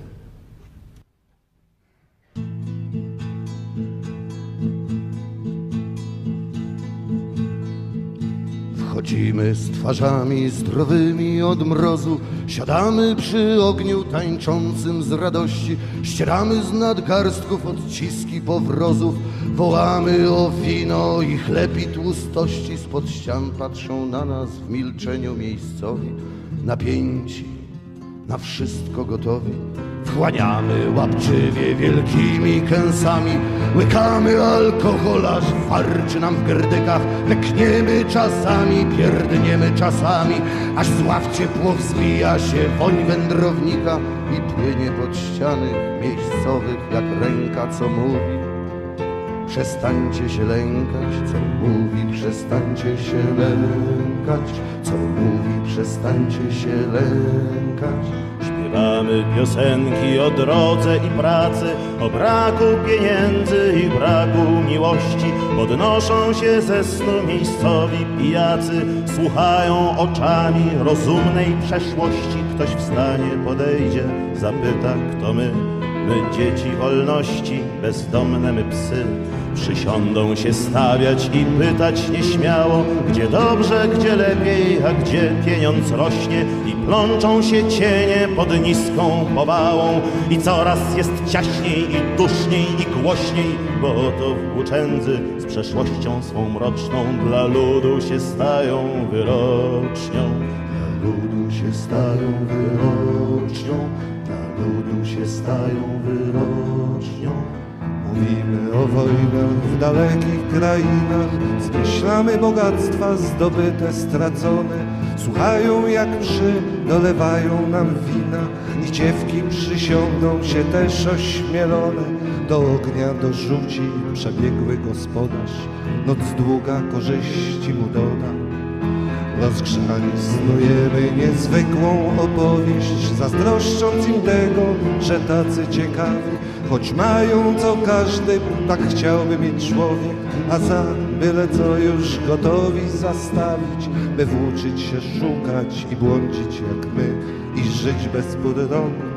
Wchodzimy z twarzami zdrowymi od mrozu, siadamy przy ogniu tańczącym z radości, ścieramy z nadgarstków odciski powrozów, wołamy o wino i chleb i tłustości. Spod ścian patrzą na nas w milczeniu miejscowi, napięci, na wszystko gotowi. Wchłaniamy łapczywie wielkimi kęsami, łykamy alkohol, aż warczy nam w gerdykach. Lekniemy czasami, pierdniemy czasami, aż z ław ciepło wzbija się woń wędrownika i płynie pod ściany miejscowych jak ręka, co mówi: przestańcie się lękać, co mówi: przestańcie się lękać, co mówi: przestańcie się lękać. Śpiewamy piosenki o drodze i pracy, o braku pieniędzy i braku miłości. Podnoszą się ze snu miejscowi pijacy, słuchają oczami rozumnej przeszłości. Ktoś wstanie, podejdzie, zapyta, kto my. My dzieci wolności, bezdomne my psy. Przysiądą się stawiać i pytać nieśmiało, gdzie dobrze, gdzie lepiej, a gdzie pieniądz rośnie. I plączą się cienie pod niską powałą i coraz jest ciaśniej i duszniej i głośniej, bo oto włóczędzy z przeszłością swą mroczną dla ludu się stają wyrocznią. Dla ludu się stają wyrocznią, dla ludu się stają wyrocznią. Mówimy o wojnach w dalekich krainach, zmyślamy bogactwa zdobyte, stracone. Słuchają jak mszy, dolewają nam wina i dziewki przysiądą się też ośmielone. Do ognia dorzuci przebiegły gospodarz, noc długa korzyści mu doda. Rozgrzani snujemy niezwykłą opowieść, zazdroszcząc im tego, że tacy ciekawi. Choć mają co każdy, tak chciałby mieć człowiek, a za byle co już gotowi zastawić, by włóczyć się, szukać i błądzić jak my i żyć bez pór roku,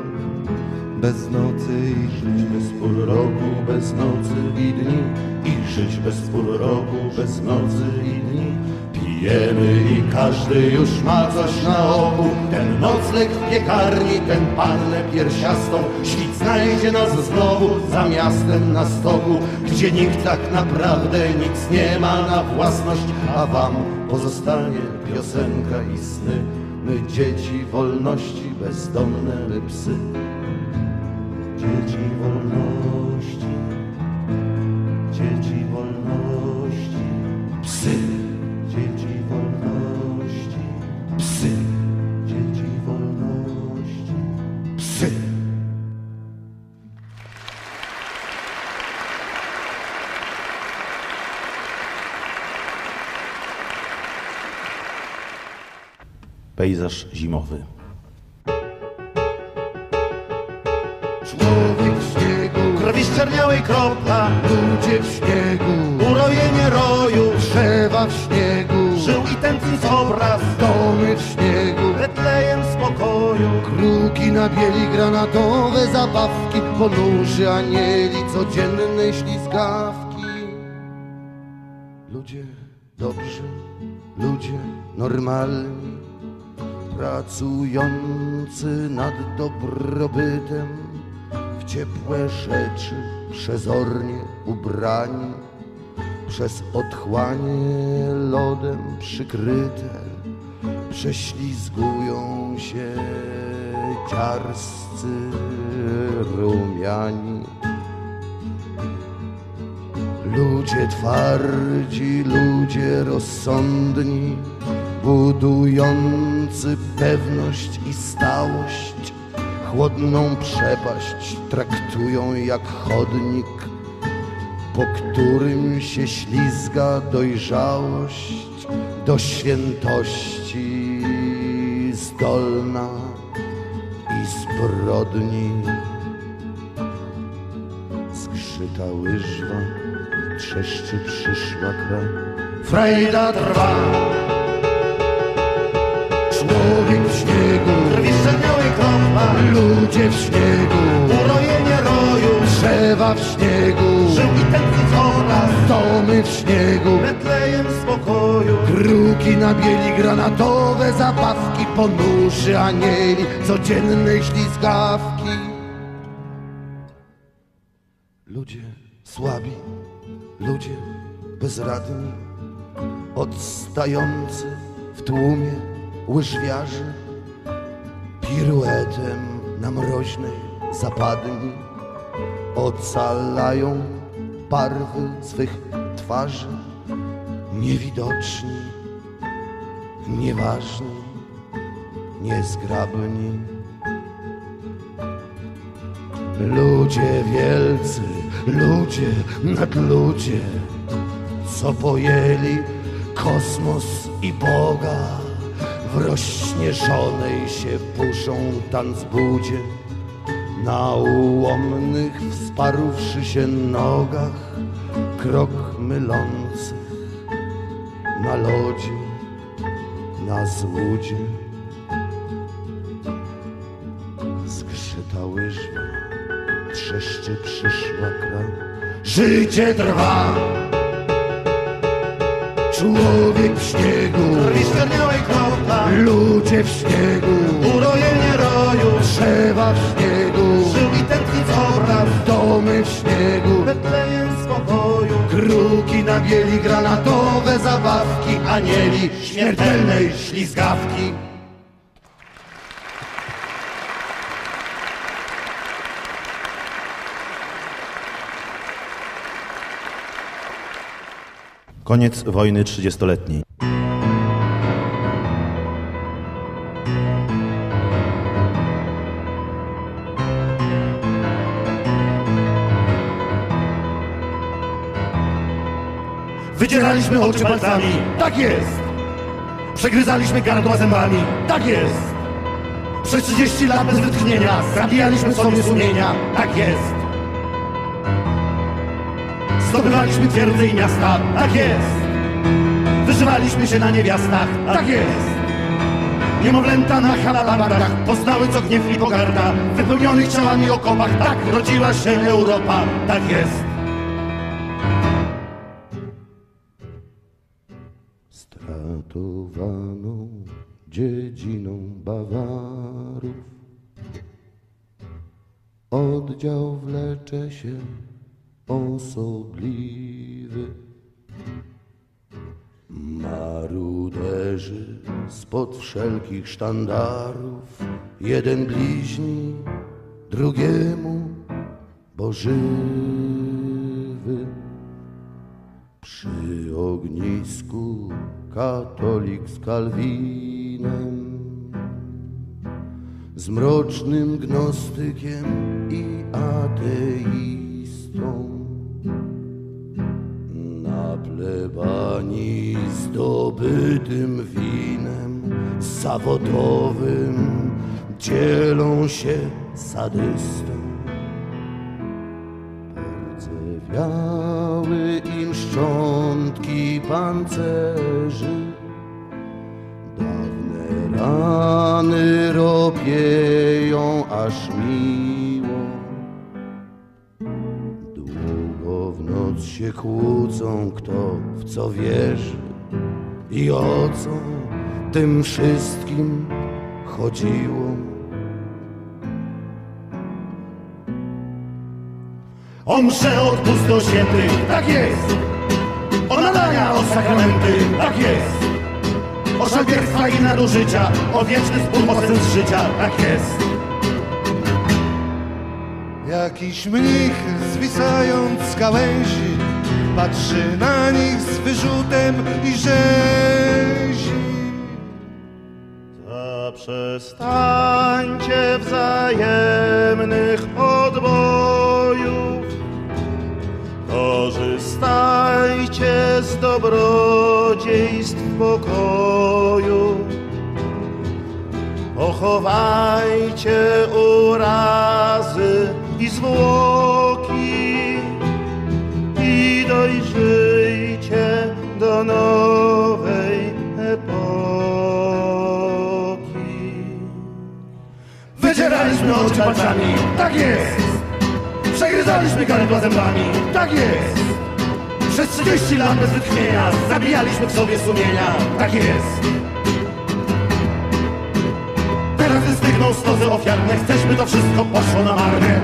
bez nocy i Żyć bez pór roku, bez nocy i dni, i żyć bez pór roku, bez nocy i dni. Pijemy i każdy już ma coś na oku, ten nocleg w piekarni, ten pannę piersiastą. Świt znajdzie nas znowu za miastem na stoku, gdzie nikt tak naprawdę nic nie ma na własność, a wam pozostanie piosenka i sny. My dzieci wolności, bezdomne my psy. Dzieci wolności, dzieci wolności, psy. Dzieci wolności, psy. Dzieci wolności, psy. Pejzaż zimowy. Człowiek w śniegu, Krwi ścierniałej kropla, ludzie w śniegu, urojenie roju, drzewa w śniegu, żył i tętnic obraz, domy w śniegu, Betlejem spokoju. kruki na bieli, granatowe zabawki, ponurzy anieli, codzienne ślizgawki. Ludzie dobrzy, ludzie normalni, pracujący nad dobrobytem, w ciepłe rzeczy przezornie ubrani, przez otchłanie lodem przykryte, prześlizgują się dziarscy rumiani. Ludzie twardzi, ludzie rozsądni, budujący pewność i stałość, chłodną przepaść traktują jak chodnik, po którym się ślizga dojrzałość do świętości zdolna i zbrodni. Zgrzyta łyżwa, trzeszczy przyszła krew, frajda trwa. Człowiek w śniegu, Krwi szczerniałej kropla, ludzie w śniegu, urojenie roju, drzewa w śniegu, żył i tętnic obraz, domy w śniegu, Betlejem spokoju. kruki na bieli, granatowe zabawki, ponuszy anieli, codziennej ślizgawki. Ludzie słabi, ludzie bezradni, odstający w tłumie łyżwiarzy, piruetem na mroźnej zapadni ocalają barwy swych twarzy, niewidoczni, nieważni, niezgrabni. Ludzie wielcy, ludzie nadludzie, co pojęli kosmos i Boga, w rozśnieżonej się puszą tancbudzie, na ułomnych wsparłszy się nogach, krok mylących na lodzie, na złudzie. Zgrzyta łyżwa, trzeszczy przyszła krew, życie trwa. Człowiek w śniegu, Krwi szczerniałej kropla, ludzie w śniegu, urojenie roju, drzewa w śniegu, żył i tętnic obraz, domy w śniegu, Betlejem spokoju. kruki na bieli, granatowe zabawki, anieli śmiertelnej ślizgawki. Koniec wojny trzydziestoletniej. Wydzieraliśmy oczy palcami, tak jest. Przegryzaliśmy gardła zębami, tak jest. Przez trzydzieści lat bez wytchnienia zabijaliśmy sobie sumienia, tak jest. Zdobywaliśmy twierdze i miasta, tak jest. Wyżywaliśmy się na niewiastach, tak jest. Niemowlęta na halabarach poznały co gniew i pogarda. W wypełnionych ciałami okopach, tak rodziła się Europa, tak jest. Stratowaną dziedziną Bawarów oddział wlecze się osobliwy. Maruderzy spod wszelkich sztandarów, jeden bliźni drugiemu bożywy. Przy ognisku katolik z Kalwinem, z mrocznym gnostykiem i ateistą. Na plebanii zdobytym winem zawodowym dzielą się sadystą. Pordzewiały im szczątki pancerzy, dawne rany ropieją aż miło. Długo w noc się kłócą, kto w co wierzy i o co tym wszystkim chodziło. o msze, o odpusty, o świętych, tak jest. O nadania, o sakramenty, tak jest. O szalbierstwa i nadużycia, o wieczny spór, o sens życia, tak jest. Jakiś mnich zwisając z gałęzi patrzy na nich z wyrzutem i rzezi. Zaprzestańcie wzajemnych podbojów, korzystajcie z dobrodziejstw pokoju, pochowajcie urazy i zwłoki i dojrzyjcie do nowej epoki. Wycieraliśmy oczy palcami, tak jest. Przegryzaliśmy gardła zębami, tak jest. Przez trzydzieści lat bez wytchnienia zabijaliśmy w sobie sumienia, tak jest. Teraz wystygną stozy ofiarne, chcesz, by to wszystko poszło na marne.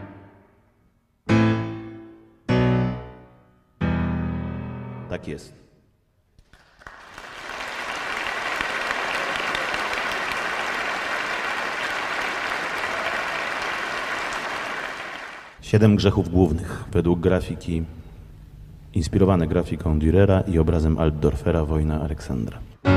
Tak jest. Siedem grzechów głównych według grafiki, inspirowane grafiką Dürera i obrazem Altdorfera Wojna Aleksandra.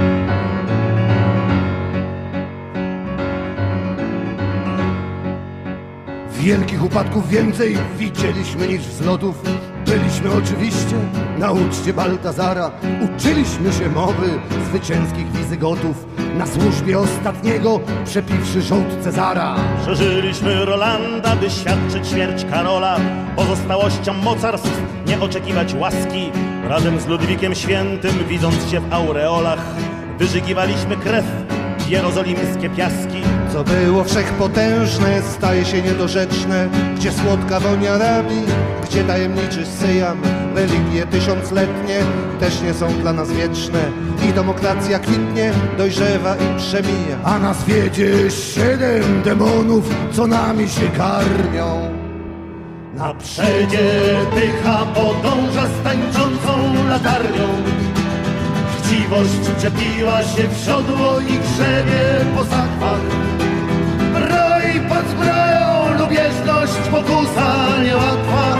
Wielkich upadków więcej widzieliśmy niż wzlotów. Byliśmy oczywiście na uczcie Baltazara. Uczyliśmy się mowy zwycięskich Wizygotów. Na służbie ostatniego przepiwszy żołd Cezara. Przeżyliśmy Rolanda, by świadczyć śmierć Karola. Pozostałościom mocarstw nie oczekiwać łaski. Razem z Ludwikiem Świętym, widząc się w aureolach, wyżygiwaliśmy krew w jerozolimskie piaski. Co było wszechpotężne, staje się niedorzeczne. Gdzie słodka woń Arabii, gdzie tajemniczy Syjam. Religie tysiącletnie też nie są dla nas wieczne. I demokracja kwitnie, dojrzewa i przemija. A na świecie siedem demonów, co nami się karmią. Na przedzie pycha podąża z tańczącą latarnią. Chciwość wczepiła się w siodło i grzebie po zakwach. Broi pod zbroją, lubieżność pokusa niełatwa.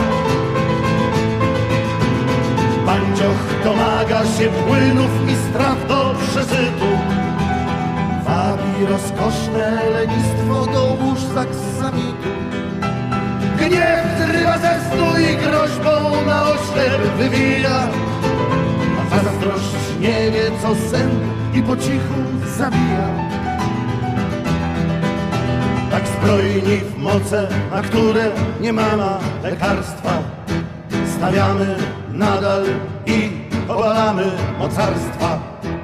Pańcioch domaga się płynów i straw do przesytu. Wabi rozkoszne lenistwo do łóż zaksamitu. Gniew zrywa ze snu i groźbą na oślep wywija. A zazdrość nie wie co sen i po cichu zabija. Tak zbrojni w moce, na które nie ma lekarstwa, stawiamy nadal i obalamy mocarstwa.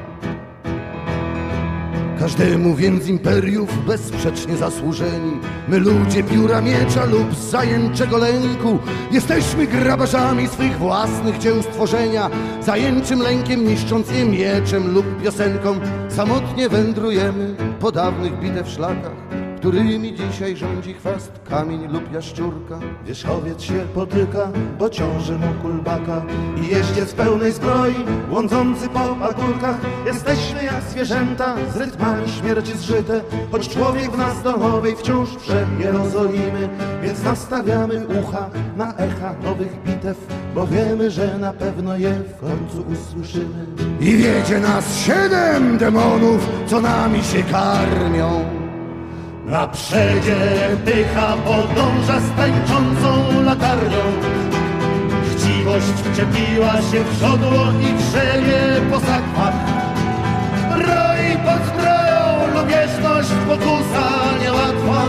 Każdemu więc imperiów bezsprzecznie zasłużeni, my ludzie pióra miecza lub zajęczego lęku, jesteśmy grabarzami swych własnych dzieł stworzenia, zajęczym lękiem niszcząc je mieczem lub piosenką. Samotnie wędrujemy po dawnych bitew szlakach, którymi dzisiaj rządzi chwast, kamień lub jaszczurka. Wierzchowiec się potyka, bo ciąży mu kulbaka i jeździec pełnej zbroi, łądzący po pagórkach. Jesteśmy jak zwierzęta, z rytmami śmierci zżyte, choć człowiek w nas domowej wciąż prze Jerozolimy. Więc nastawiamy ucha na echa nowych bitew, bo wiemy, że na pewno je w końcu usłyszymy. I wiedzie nas siedem demonów, co nami się karmią. Na przedzie pycha podąża z tańczącą latarnią. Chciwość wczepiła się w siodło i grzebie po zakwach. Roi pod zbroją, lubieżność pokusa niełatwa.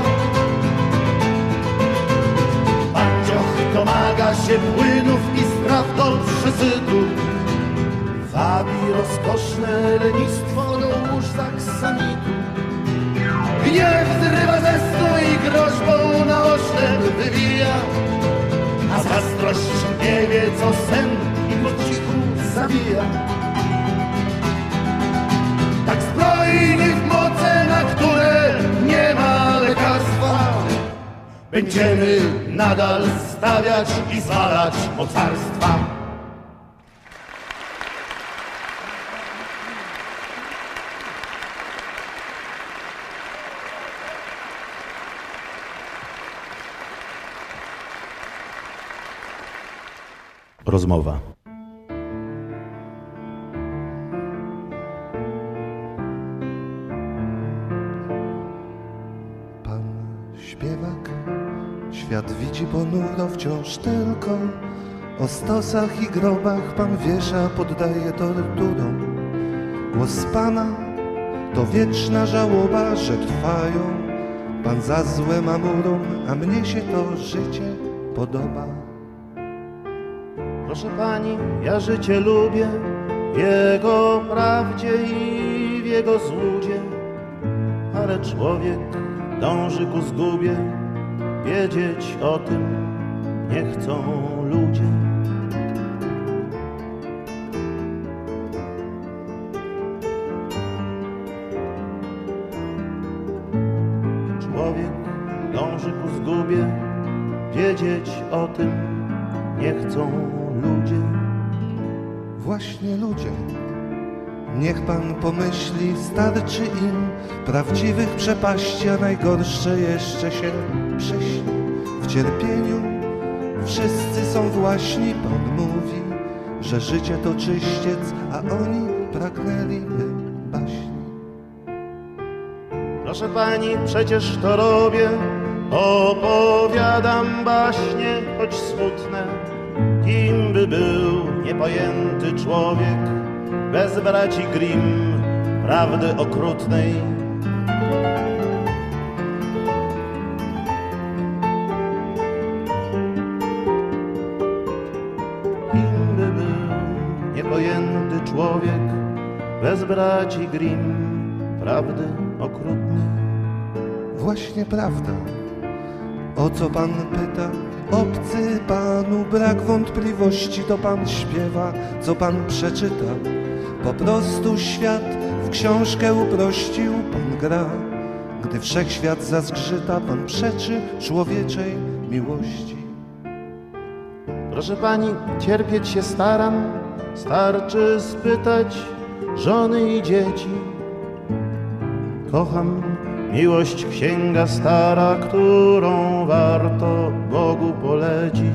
Pańcioch domaga się płynów i straw do przesytu. Wabi rozkoszne lenistwo do łóż zaksamitu. Gniew zrywa ze snu i groźbą na oślep wywija. A zazdrość nie wie co sen i po cichu zabija. Tak zbrojni w moce, na które nie ma lekarstwa, będziemy nadal stawiać i zwalać mocarstwa. Rozmowa. Pan śpiewak świat widzi ponuro wciąż tylko. O stosach i grobach pan wiesza, poddaje torturom. Głos pana to wieczna żałoba, że trwają. Pan za złe ma murom, a mnie się to życie podoba. Proszę pani, ja życie lubię, w jego prawdzie i w jego złudzie, ale człowiek dąży ku zgubie, wiedzieć o tym nie chcą ludzie. Człowiek dąży ku zgubie, wiedzieć o tym nie chcą ludzie. Właśnie ludzie, niech pan pomyśli, starczy im prawdziwych przepaści, a najgorsze jeszcze się przyśni. W cierpieniu wszyscy są właśnie, pan mówi, że życie to czyściec, a oni pragnęliby baśni. Proszę pani, przecież to robię, opowiadam baśnie, choć smutne. Kim by był niepojęty człowiek bez braci Grimm, prawdy okrutnej? Kim by był niepojęty człowiek bez braci Grimm, prawdy okrutnej? Właśnie prawda, o co pan pyta? Obcy panu, brak wątpliwości, to pan śpiewa, co pan przeczyta. Po prostu świat w książkę uprościł, pan gra. Gdy wszechświat zazgrzyta, pan przeczy człowieczej miłości. Proszę pani, cierpieć się staram, starczy spytać żony i dzieci. Kocham miłość, księga stara, którą warto Bogu polecić.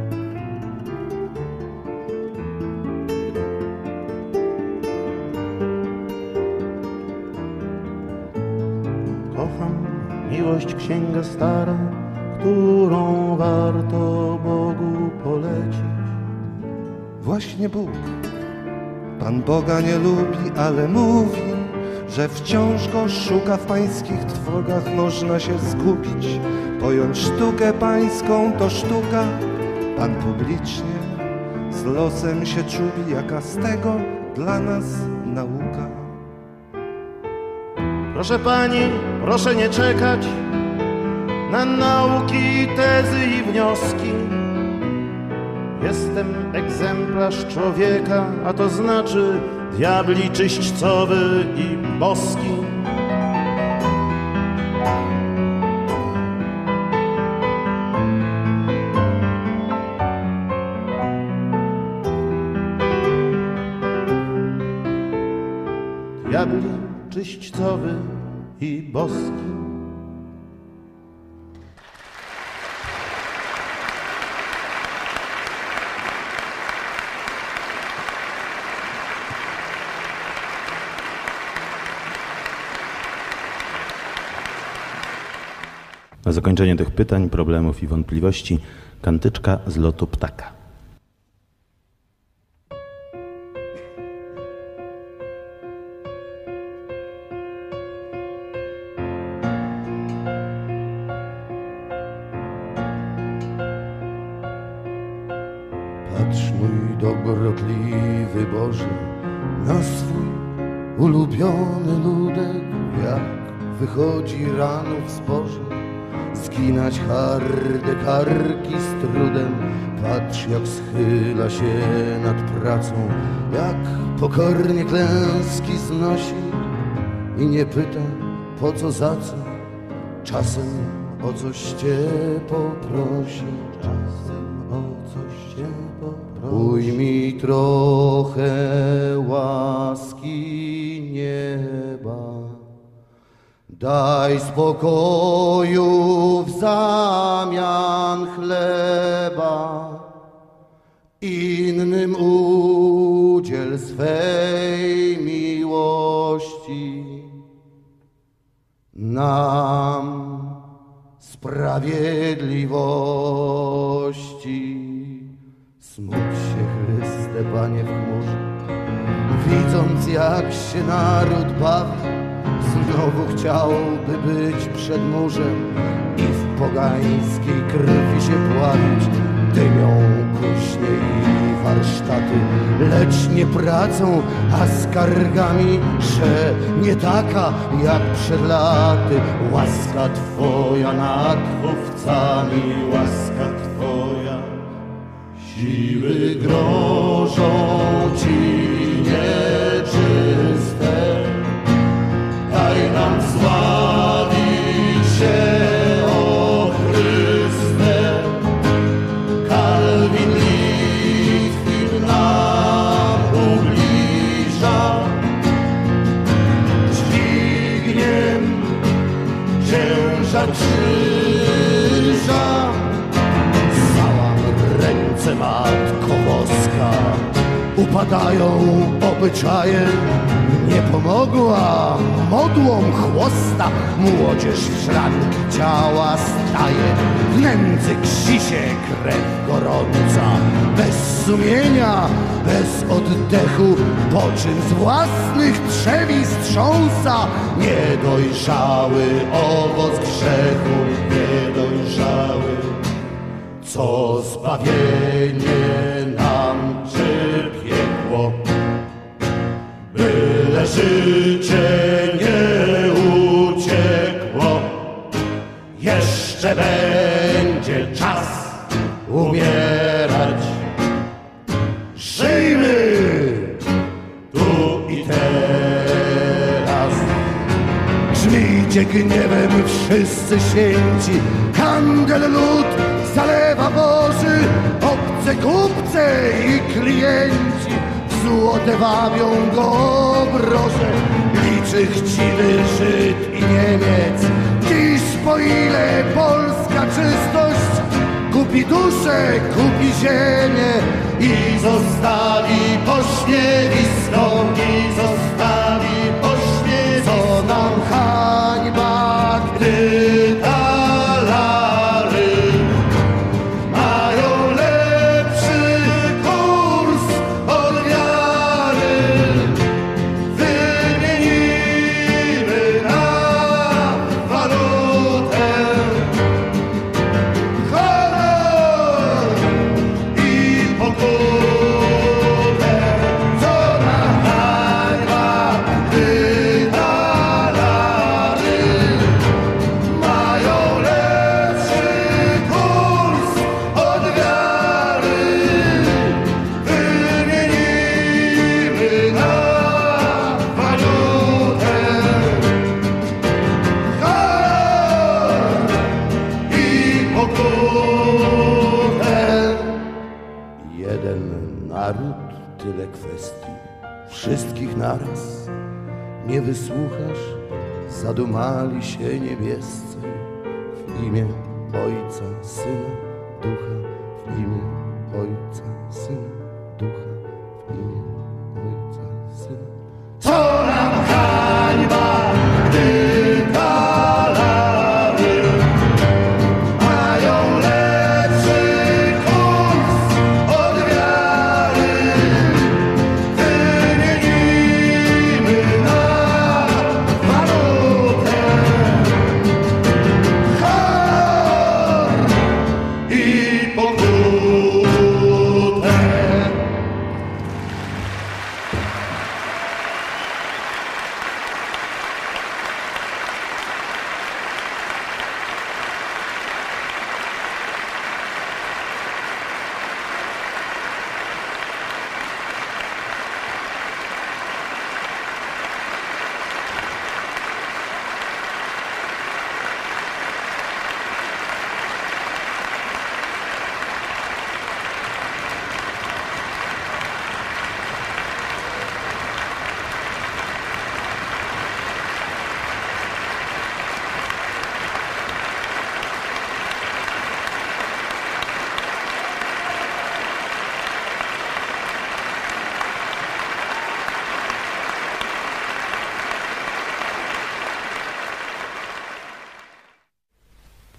Kocham miłość, księga stara, którą warto Bogu polecić. Właśnie Bóg, pan Boga nie lubi, ale mówi, że wciąż go szuka. W pańskich trwogach można się zgubić. Pojąć sztukę pańską to sztuka. Pan publicznie z losem się czubi, jaka z tego dla nas nauka. Proszę pani, proszę nie czekać na nauki, tezy i wnioski. Jestem egzemplarz człowieka, a to znaczy diabli czyśćcowy i boski. Diabli czyśćcowy i boski. Na zakończenie tych pytań, problemów i wątpliwości kantyczka z lotu ptaka. Patrz, mój dobrotliwy Boże, na swój ulubiony ludek, jak wychodzi rano w zboże, skinać harde karki z trudem. Patrz, jak schyla się nad pracą, jak pokornie klęski znosi i nie pyta po co, za co. Czasem o coś cię poprosi, czasem o coś cię poprosi. Ujmij trochę łaski nieba, daj spokoju w zamian chleba, innym udziel swej miłości, nam sprawiedliwości. Smuć się, Chryste, Panie w chmurze, widząc jak się naród bawi, znowu chciałby być przed murzem i w pogańskiej krwi się pławić. Dymią kuśnie i warsztaty, lecz nie pracą, a skargami, że nie taka jak przed laty. Łaska Twoja nad chówcami, łaska Twoja, siły grożą Ci nieczyste. Daj nam sławić się, o Chryste. Kalwin Litwin nam ubliża, dźwigniem ciężar krzyża. Załam ręce, Matko Boska, upadają obyczaje. Nie pomogła modłom chłosta, młodzież w szranki ciała staje. W nędzy ksi się krew gorąca, bez sumienia, bez oddechu, po czym z własnych trzewi strząsa niedojrzały owoc grzechu, niedojrzały. Co zbawienie nam czy piekło, byle życie nie uciekło. Jeszcze będzie czas umierać. Żyjmy tu i teraz. Grzmijcie gniewem wszyscy święci, handel lud zalewa Boży, obce kupce i klienci złote wabią go broże. Liczy chciwy Żyd i Niemiec, dziś po ile polska czystość kupi duszę, kupi ziemię i zostawi pośmiewisko, i zostawi pośmiewisko. Co nam hańba, gdy talary mają lepszy kurs od wiary. Wymienimy na walutę honor i pokutę. Co nam hańba, gdy talary mają lepszy kurs od wiary. Wymienimy na walutę honor i pokutę. Jeden naród, tyle kwestii, wszystkich naraz nie wysłuchasz. Zadumali się niebiescy w imię Ojca, Syna, Ducha, w imię Ojca, Syna, Ducha, w imię Ojca, Syna. Co nam hańba, gdy talary mają lepszy kurs od wiary. Wymienimy na walutę honor i pokutę.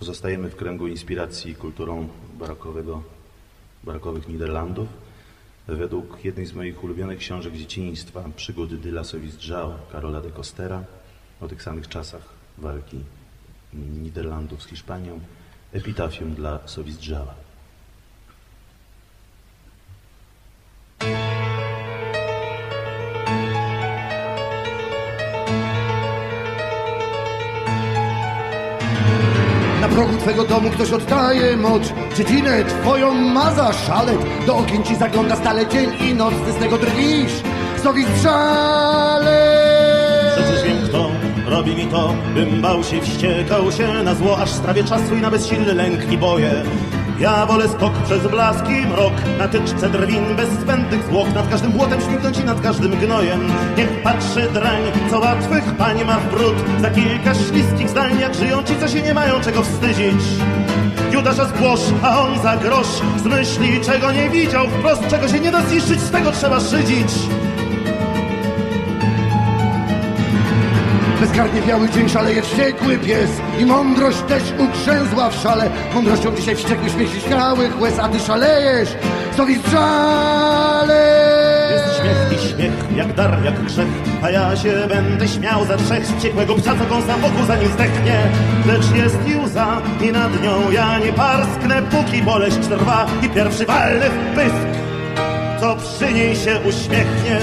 Pozostajemy w kręgu inspiracji kulturą barokowego, barokowych Niderlandów. Według jednej z moich ulubionych książek dzieciństwa, Przygody Dyla Sowizdżał Karola de Costera, o tych samych czasach walki Niderlandów z Hiszpanią, epitafium dla Sowizdżała. Na progu twego domu ktoś oddaje moc. Dziedzinę twoją ma za szalet. Do okien ci zagląda stale dzień i noc. Ty z tego drwisz, Sowizdżale. Przecież wiem kto robi mi to, bym bał się, wściekał się na zło, aż strawię czas swój na bezsilny lęk i boję. Ja wolę skok przez blask i mrok, na tyczce drwin bez zbędnych zwłok, nad każdym błotem śmignąć i nad każdym gnojem. Niech patrzy drań, co łatwych pań ma w brud, za kilka śliskich zdań, jak żyją ci, co się nie mają czego wstydzić. Judasza zgłosz, a on za grosz zmyśli, czego nie widział wprost, czego się nie da zniszczyć, z tego trzeba szydzić. Bezkarnie biały dzień szaleje wściekły pies i mądrość też ugrzęzła w szale. Mądrością dzisiaj wściekły śmiech się śmiałych łez, a ty szalejesz, Sowizdżale. Jest śmiech i śmiech, jak dar, jak grzech, a ja się będę śmiał za trzech z wściekłego psa, co kąsa wokół, zanim zdechnie. Lecz jest i łza i nad nią ja nie parsknę, póki boleść trwa i pierwszy walny w pysk, co przy niej się uśmiechnie.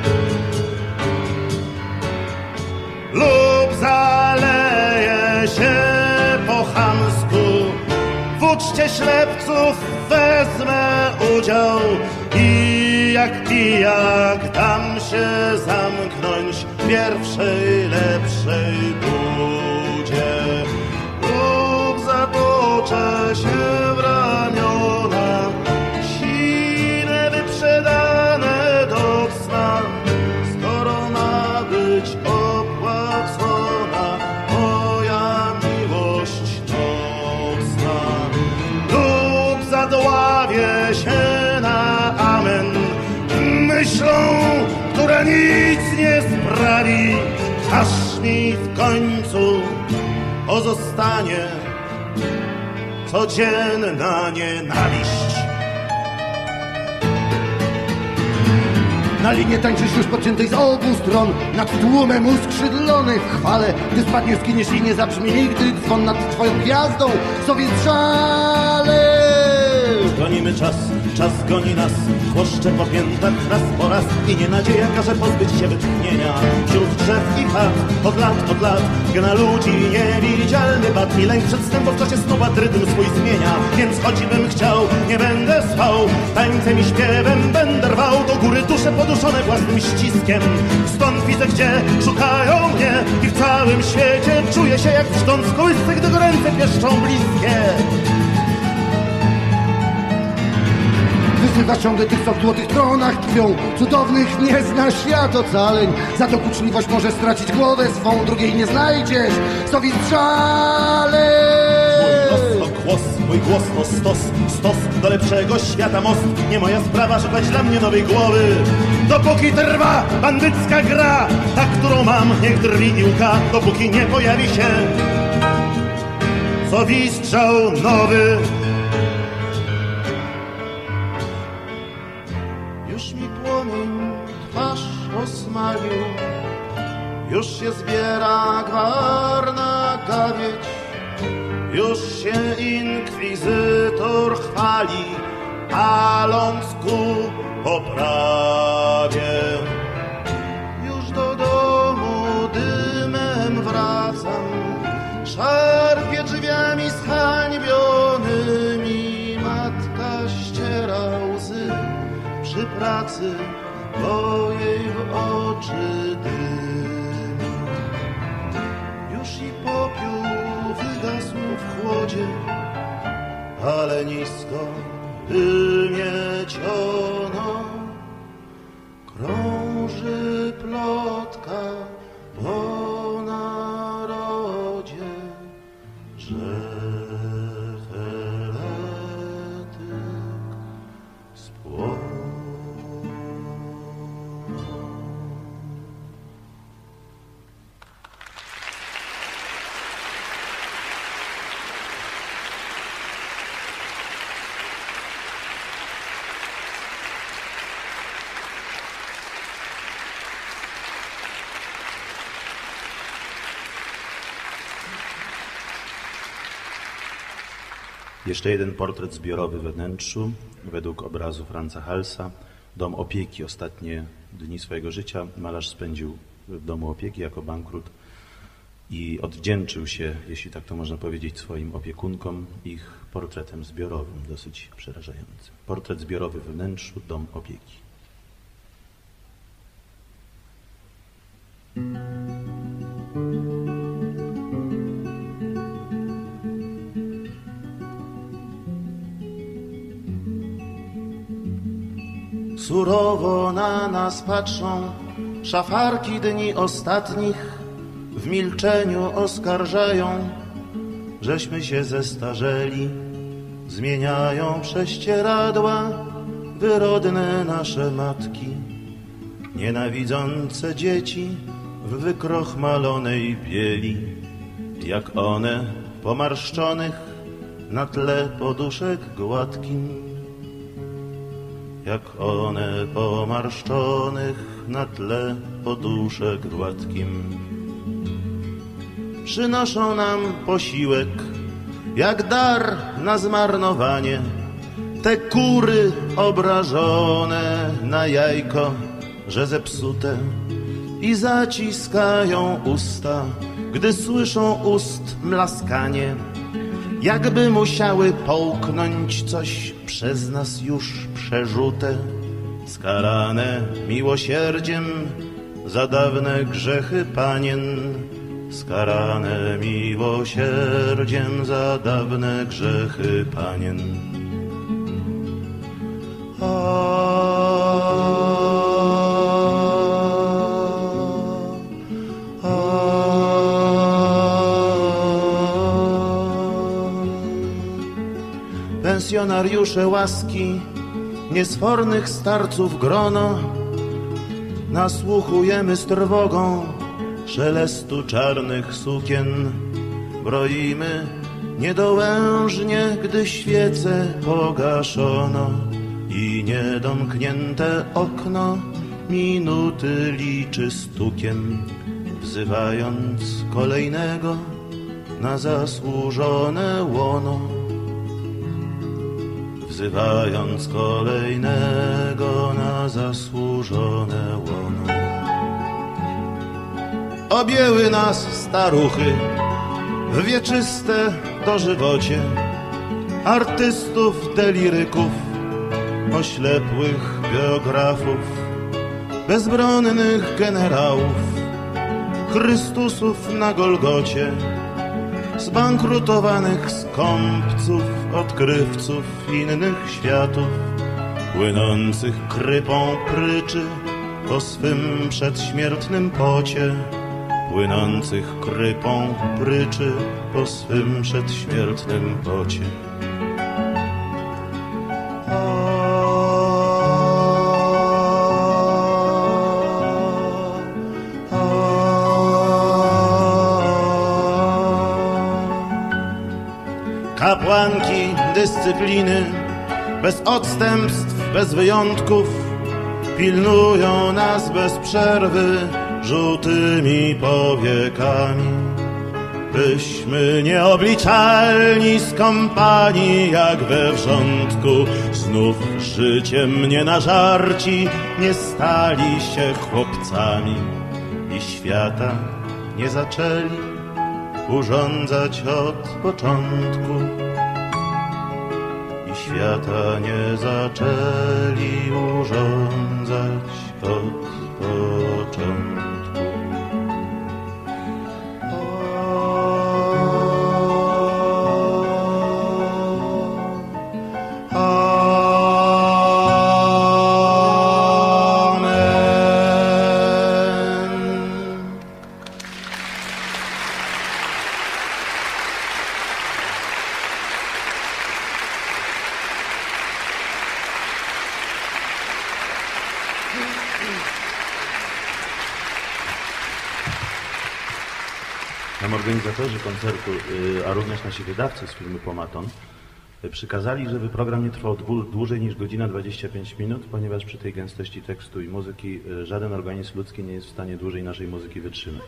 Lub zaleje się po chamsku, w uczcie ślepców wezmę udział i jak pijak dam się zamknąć w pierwszej lepszej budzie. Lub zatoczę się w ramiona, sine wyprzedane do cna, skoro ma być opłacona moja miłość nocna. Lub zadławię się na amen myślą, która nic nie sprawi, aż mi w końcu pozostanie codzienna nienawiść. Na linie tańczysz już podciętej z obu stron, nad tłumem uskrzydlonych w chwale. Gdy spadnie, skiniesz i nie zabrzmi nigdy dzwon nad twoją gwiazdą, Sowizdżale. Gonimy czas, czas goni nas, chłoszcze po piętach raz po raz i nienadzieja każe pozbyć się wytchnienia. Wśród drzew i chat, od lat, od lat gna ludzi niewidzialny bat i lęk przed snem, bo w czasie snu rytm swój zmienia. Więc choćbym chciał, nie będę spał, tańcem i śpiewem będę rwał do góry dusze poduszone własnym ściskiem. Stąd widzę, gdzie szukają mnie i w całym świecie czuję się jak szcząc kołysce, gdy go ręce pieszczą bliskie. Wyzywasz ciągle tych, co w złotych tronach tkwią, cudownych nie zna świat ocaleń. Za to kuczliwość może stracić głowę swą, drugiej nie znajdziesz, Sowizdżale. Mój los to głos, mój głos to stos, stos do lepszego świata most. Nie moja sprawa szukać dla mnie nowej głowy, dopóki trwa bandycka gra, ta, którą mam, niech drwi i łka, dopóki nie pojawi się Sowizdżał nowy. Już mi płomień twarz osmalił, już się zbiera gwar na gawieć, już się inkwizytor chwali, paląc ku poprawie. Już do domu dymem wracam, szarpie drzwiami zhańbionymi, matka ściera łzy przy pracy, bo jej w oczy dym. Już i popiół wygasł w chłodzie, ale nisko wymieciono krąży plotka po narodzie, że Heletyk spłonął. Jeszcze jeden portret zbiorowy we wnętrzu, według obrazu Franza Halsa. Dom opieki. Ostatnie dni swojego życia malarz spędził w domu opieki jako bankrut i odwdzięczył się, jeśli tak to można powiedzieć, swoim opiekunkom ich portretem zbiorowym, dosyć przerażającym. Portret zbiorowy we wnętrzu, dom opieki. Surowo na nas patrzą szafarki dni ostatnich, w milczeniu oskarżają, żeśmy się zestarzeli. Zmieniają prześcieradła wyrodne nasze matki, nienawidzące dzieci w wykrochmalonej bieli, jak one pomarszczonych na tle poduszek gładkim. Jak one pomarszczonych na tle poduszek gładkim. Przynoszą nam posiłek, jak dar na zmarnowanie, te kury obrażone na jajko, że zepsute, i zaciskają usta, gdy słyszą ust mlaskanie, jakby musiały połknąć coś przez nas już przerzute, skarane miłosierdziem za dawne grzechy panien, skarane miłosierdziem za dawne grzechy panien. Pensjonariusze łaski, niesfornych starców grono, nasłuchujemy z trwogą szelestu czarnych sukien. Broimy niedołężnie, gdy świece pogaszono i niedomknięte okno minuty liczy stukiem, wzywając kolejnego na zasłużone łono. Wzywając kolejnego na zasłużone łono. Objęły nas staruchy w wieczyste dożywocie artystów, deliryków, oślepłych geografów, bezbronnych generałów, Chrystusów na Golgocie, zbankrutowanych skąpców, odkrywców innych światów, płynących krypą pryczy po swym przedśmiertnym pocie, płynących krypą pryczy po swym przedśmiertnym pocie. Kapłanki dyscypliny, bez odstępstw, bez wyjątków, pilnują nas bez przerwy żółtymi powiekami. Byśmy nieobliczalni skąpani jak we wrzątku, znów życiem nie nażarci, nie stali się chłopcami i świata nie zaczęli urządzać od początku. I świata nie zaczęli urządzać od początku. Nam organizatorzy koncertu, a również nasi wydawcy z firmy Pomaton przykazali, żeby program nie trwał dłużej niż godzina dwadzieścia pięć minut, ponieważ przy tej gęstości tekstu i muzyki żaden organizm ludzki nie jest w stanie dłużej naszej muzyki wytrzymać.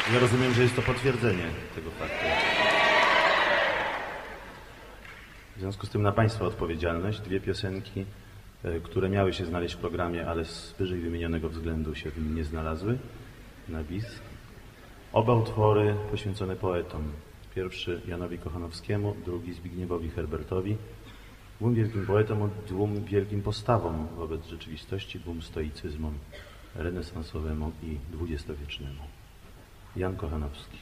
Ja rozumiem, że jest to potwierdzenie tego faktu. W związku z tym na Państwa odpowiedzialność. Dwie piosenki, które miały się znaleźć w programie, ale z wyżej wymienionego względu się w nim nie znalazły, na bis. Oba utwory poświęcone poetom. Pierwszy Janowi Kochanowskiemu, drugi Zbigniewowi Herbertowi. Dwóm wielkim poetom, dwóm wielkim postawom wobec rzeczywistości, dwóm stoicyzmom renesansowemu i dwudziestowiecznemu. Jan Kochanowski.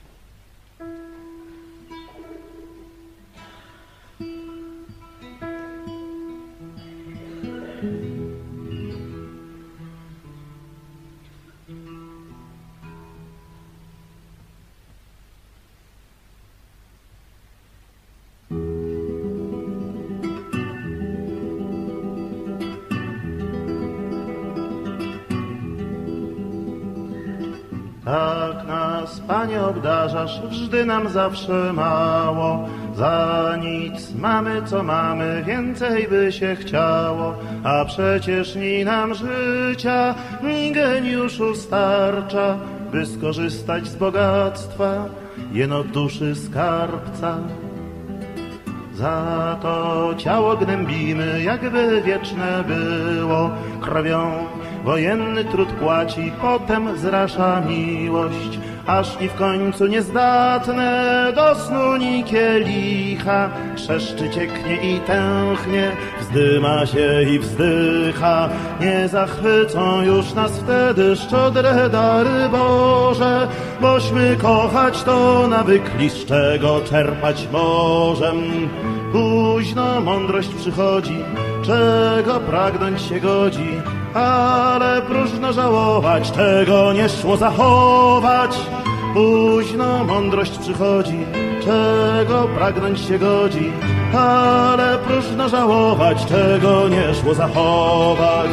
Tak nas, Panie, obdarzasz, wżdy nam zawsze mało. Za nic mamy, co mamy, więcej by się chciało. A przecież ni nam życia, ni geniuszu starcza, by skorzystać z bogactwa jeno duszy skarbca. Za to ciało gnębimy, jakby wieczne było. Krwią wojenny trud płaci, potem zrasza miłość, aż ni w końcu niezdatne do snu ni kielicha. Trzeszczy, cieknie i tęchnie, wzdyma się i wzdycha. Nie zachwycą już nas wtedy szczodre dary Boże, bośmy kochać to nawykli, z czego czerpać możem. Późno mądrość przychodzi, czego pragnąć się godzi, ale próżno żałować, czego nie szło zachować. Późno mądrość przychodzi, czego pragnąć się godzi, ale próżno żałować, czego nie szło zachować.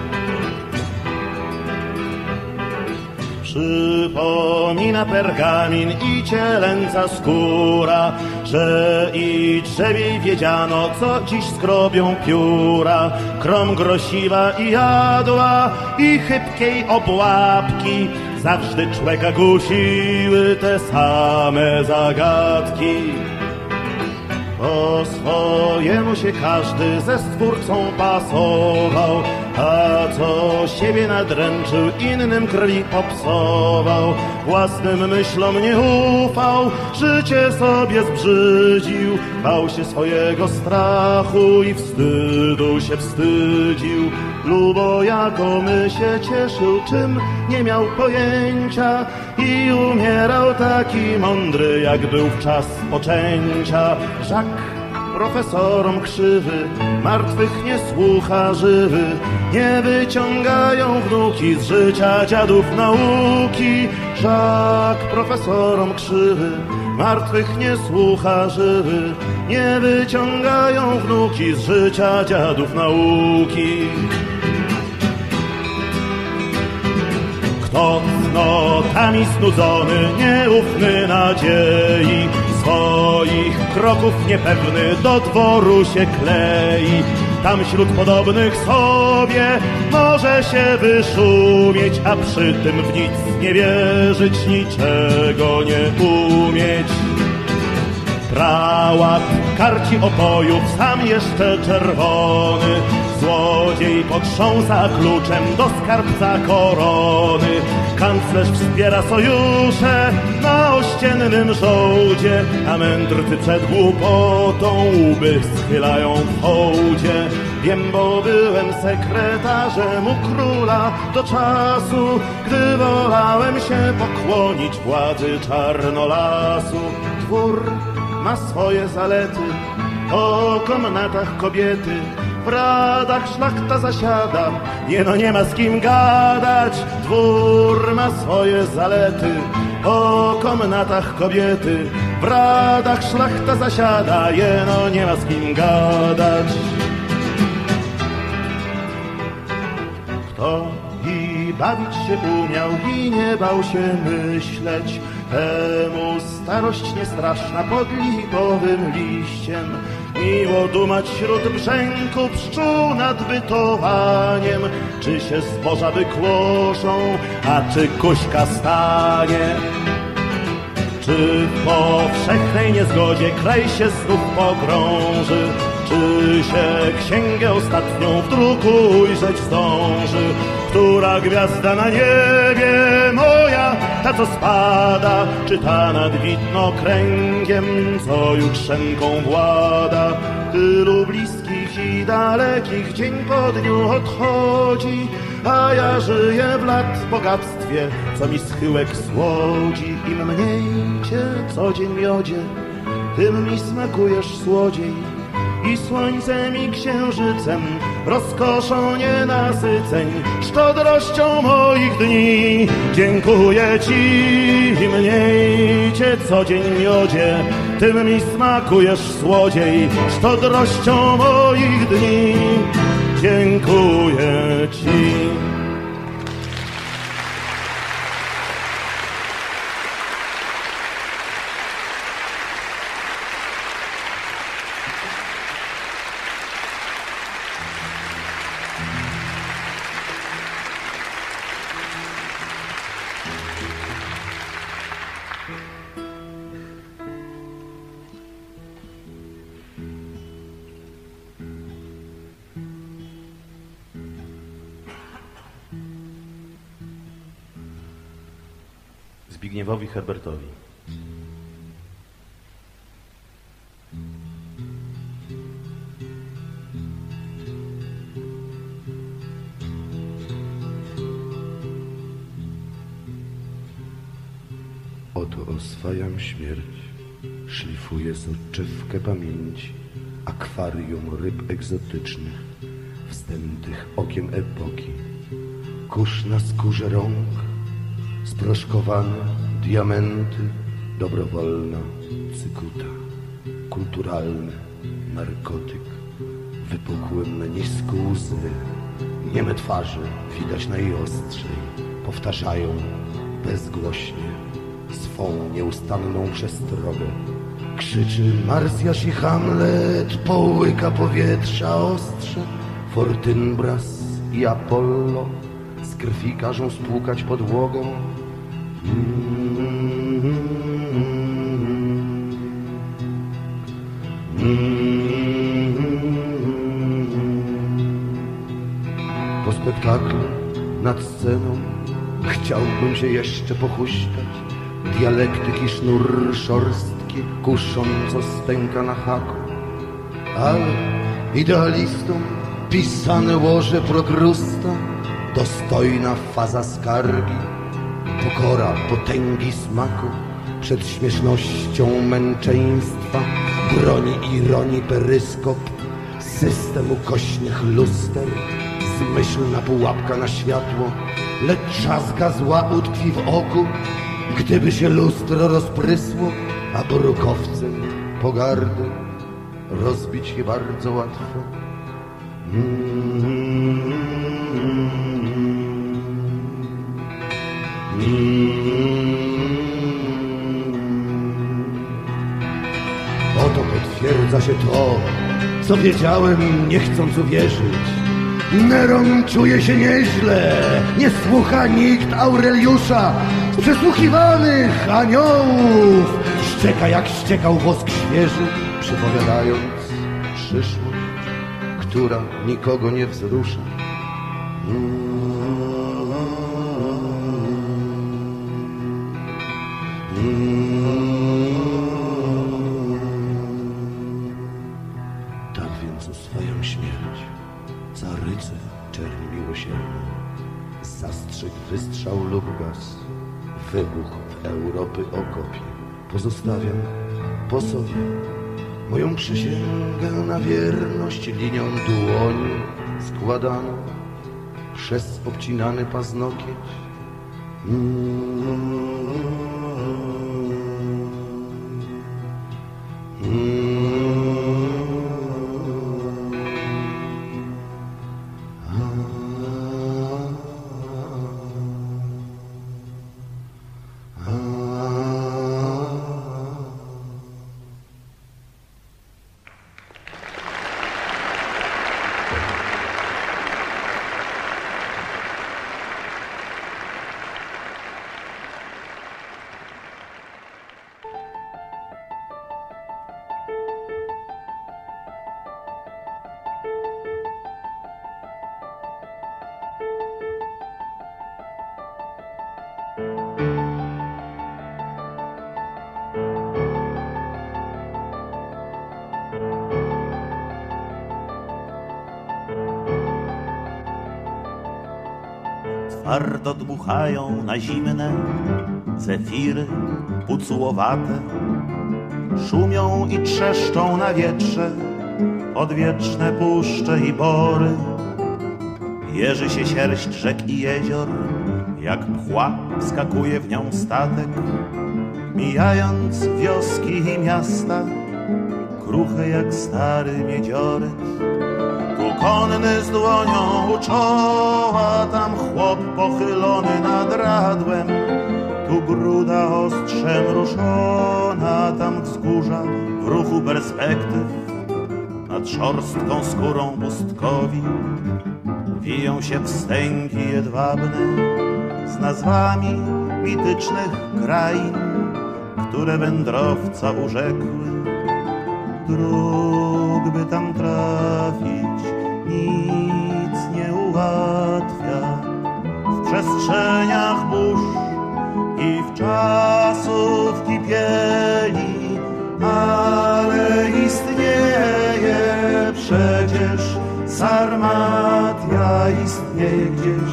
Przypomina pergamin i cielęca skóra, że i drzewiej wiedziano, co dziś skrobią pióra. Krom grosiwa i jadła i chybkiej obłapki zawsze człeka gusiły te same zagadki. Po swojemu się każdy ze Stwórcą pasował, a co siebie nadręczył, innym krwi popsował. Własnym myślom nie ufał, życie sobie zbrzydził, bał się swojego strachu i wstydu się wstydził. Lubo jako my się cieszył, czym nie miał pojęcia, i umierał taki mądry, jak był w czas poczęcia. Żak profesorom krzywy, martwych nie słucha żywy, nie wyciągają wnuki z życia dziadów nauki. Żak profesorom krzywy, martwych nie słucha żywy, nie wyciągają wnuki z życia dziadów nauki. Kto cnotami znudzony, nieufny nadziei, swoich kroków niepewny do dworu się klei. Tam wśród podobnych sobie może się wyszumieć, a przy tym w nic nie wierzyć, niczego nie umieć. Prałat karci opojów, sam jeszcze czerwony, złodziej potrząsa kluczem do skarbca korony. Kanclerz wspiera sojusze na ościennym żołdzie, a mędrcy przed głupotą łby schylają w hołdzie. Wiem, bo byłem sekretarzem u króla do czasu, gdy wolałem się pokłonić władzy Czarnolasu. Dwór ma swoje zalety, o komnatach kobiety, w radach szlachta zasiada, jeno nie ma z kim gadać. Dwór ma swoje zalety, o komnatach kobiety, w radach szlachta zasiada, jeno nie ma z kim gadać. Kto i bawić się umiał i nie bał się myśleć, temu starość niestraszna pod lipowym liściem. Miło dumać wśród brzęku pszczół nad bytowaniem, czy się zboża wykłoszą, a czy kuśka stanie. Czy w powszechnej niezgodzie kraj się znów pogrąży? Czy się księgę ostatnią w druku ujrzeć zdąży? Która gwiazda na niebie moja, ta co spada? Czy ta nad widnokręgiem, co jutrzenką włada? Tylu bliskich i dalekich dzień po dniu odchodzi, a ja żyję w lat bogactwie, co mi schyłek słodzi. Im mniej cię co dzień miodzie, tym mi smakujesz słodziej. I słońcem i księżycem, rozkoszą nienasyceń, szczodrością moich dni. Dziękuję ci, im mniej cię co dzień miodzie, tym mi smakujesz słodziej, szczodrością moich dni. Dziękuję ci. Zbigniewowi Herbertowi. Oto oswajam śmierć, szlifuję soczewkę pamięci, akwarium ryb egzotycznych, wstętych okiem epoki, kurz na skórze rąk, sproszkowane diamenty, dobrowolna cykuta, kulturalny narkotyk, wypukłe menisku łzy, nieme twarze widać najostrzej, powtarzają bezgłośnie swą nieustanną przestrogę. Krzyczy Marsjasz i Hamlet, połyka powietrza ostrze, Fortynbras i Apollo z krwi każą spłukać podłogę. Po spektaklu nad sceną chciałbym się jeszcze pochuśtać. Dialektyki sznur szorstki kusząco stęka na haku, ale idealistom pisane łoże Prokrusta, dostojna faza skargi, pokora potęgi smaku przed śmiesznością męczeństwa, broni ironii peryskop, system ukośnych luster, zmyślna pułapka na światło, lecz trzazga zła utkwi w oku, gdyby się lustro rozprysło, a brukowcem pogardy rozbić je bardzo łatwo. Mm-hmm. Oto potwierdza się to, co wiedziałem, nie chcąc uwierzyć. Neron czuje się nieźle, nie słucha nikt Aureliusza, z przesłuchiwanych aniołów szczeka jak szczekał wosk świeży, przypowiadając przyszłość, która nikogo nie wzrusza. Tak więc oswajam śmierć, za rycerz czerni miłosierny, zastrzyk wystrzał lub gaz, wybuch w Europy okopie. Pozostawiam po sobie moją przysięgę na wierność linią dłoni składaną przez obcinany paznokieć. Mm-hmm. twardo dmuchają na zimne zefiry pucułowate. Szumią i trzeszczą na wietrze odwieczne puszcze i bory. Jeży się sierść rzek i jezior, jak pchła wskakuje w nią statek. Mijając wioski i miasta, kruche jak stary miedzioryt. Tu konny z dłonią u czoła, tam chłop pochylony nad radłem. Tu gruda ostrzem ruszona, tam wzgórza w ruchu perspektyw. Nad szorstką skórą pustkowi wiją się wstęgi jedwabne z nazwami mitycznych krain, które wędrowca urzekły. Dróg, by tam trafić, nic nie ułatwia. W przestrzeniach burz i w czasów kipieli, ale istnieje przecież Sarmatia, istnieje gdzieś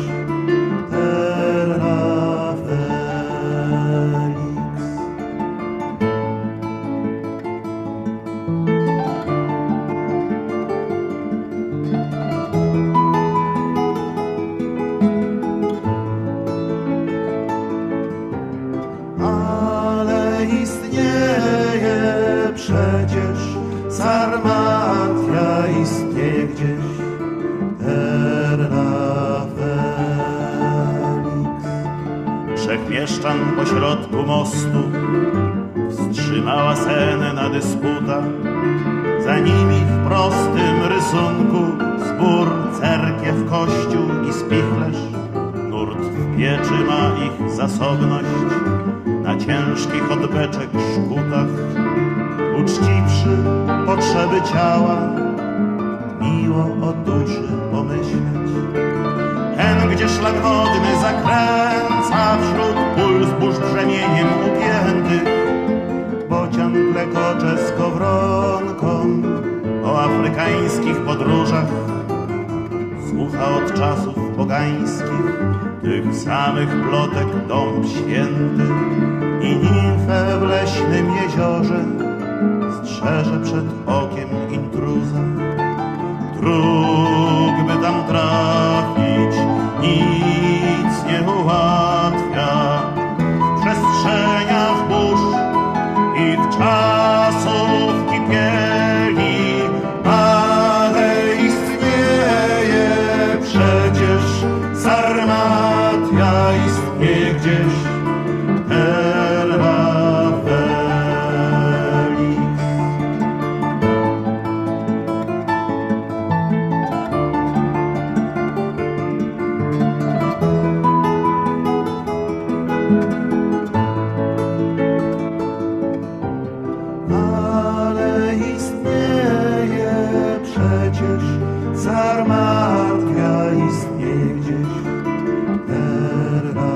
Terra Felix. Ale istnieje przecież Sarmatia, istnieje gdzieś Terra Felix. Trzech mieszczan pośrodku mostu wstrzymała senna dysputa. Za nimi w prostym rysunku zbór, cerkiew, kościół i spichlerz. Nurt w pieczy ma ich zasobność na ciężkich od beczek szkutach. Uczciwszy potrzeby ciała, miło o duszy pomyśleć. Ten, gdzie szlak wodny zakręca wśród pól zbóż brzemieniem upiętych. Bocian klekocze z kowronką o afrykańskich podróżach. Słucha od czasów pogańskich tych samych plotek dąb święty i nimfę w leśnym jeziorze strzeże przed okiem intruza. Dróg, by tam trafić, nic nie ułatwia. W przestrzeniach burz i w czasów kipieli, ale istnieje przecież Sarmatia, istnieje gdzieś Terra Felix. Ale istnieje przecież Sarmatia, istnieje gdzieś Terra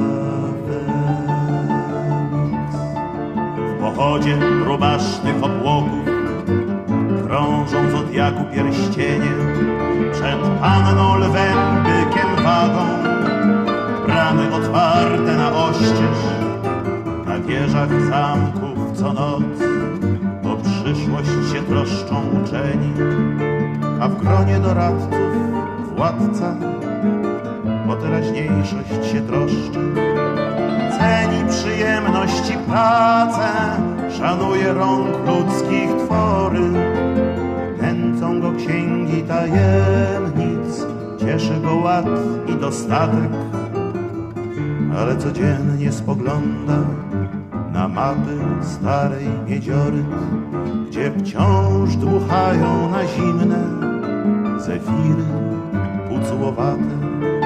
Felix. W pochodzie rubasznych obłoków krążą zodiaku pierścienie. Przed panną lwem, bykiem, wagą bramy otwarte na oścież. Na wieżach zamków co noc o przyszłość się troszczą uczeni, a w gronie doradców władca o teraźniejszość się troszczy. Ceni przyjemność i pracę, szanuje rąk ludzkich twory. Nęcą go księgi tajemnic, cieszy go ład i dostatek, ale codziennie spogląda na mapy starej miedzioryt, gdzie wciąż dmuchają na zimne zefiry pucułowate.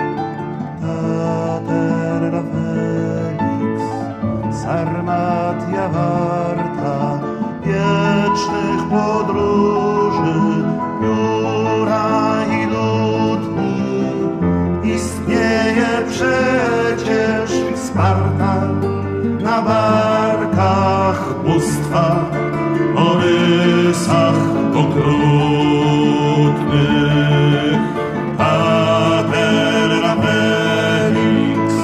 Ta Terra Felix, Sarmatia warta wiecznych podróży, pióra i lutni. Istnieje przecież Sparta na barkach bóstwa o rysach okrutnych. Ta Terra Felix,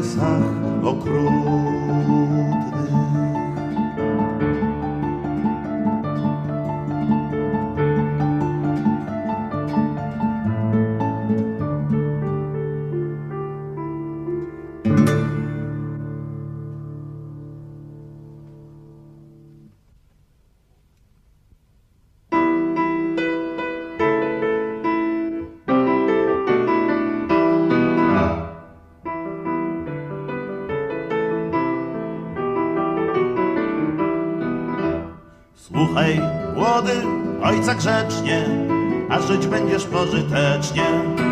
rysach okrutnych. Słuchaj, młody, ojca grzecznie, a żyć będziesz pożytecznie.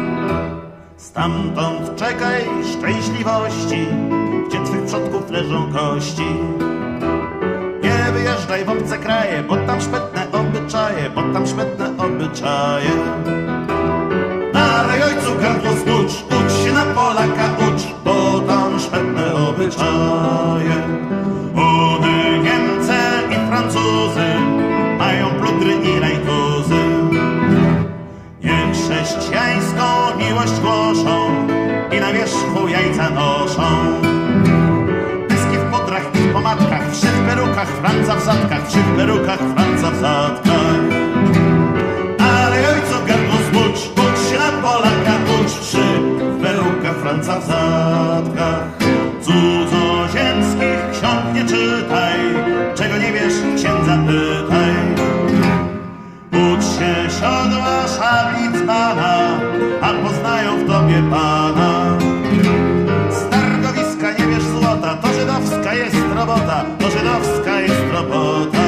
Stamtąd czekaj szczęśliwości, gdzie twych przodków leżą kości. Nie wyjeżdżaj w obce kraje, bo tam szpetne obyczaje, bo tam szpetne obyczaje. Ale ojcu gardło zbucz, ucz się na Polaka, ucz, bo tam szpetne obyczaje. Udy, Niemcy i Francuzy mają plutry i rajtuzy. Niech chrześcijańską miłość głoszą i na wierzchu jajca noszą. Dyski w pudrach i w pomadkach, wszy w perukach, Franca w zadkach, wszy w perukach, Franca w zadkach. Ale ojcu gardło zbucz, ucz się na Polaka, ucz, wszy w perukach, Franca w zadkach. Cudzoziemskich ksiąg nie czytaj, czego nie wiesz, księdza pytaj. Ucz się siodła szabli dzbana, a poznają w tobie Pana. Z targowiska nie wiesz złota, to żydowska jest robota, to żydowska jest robota.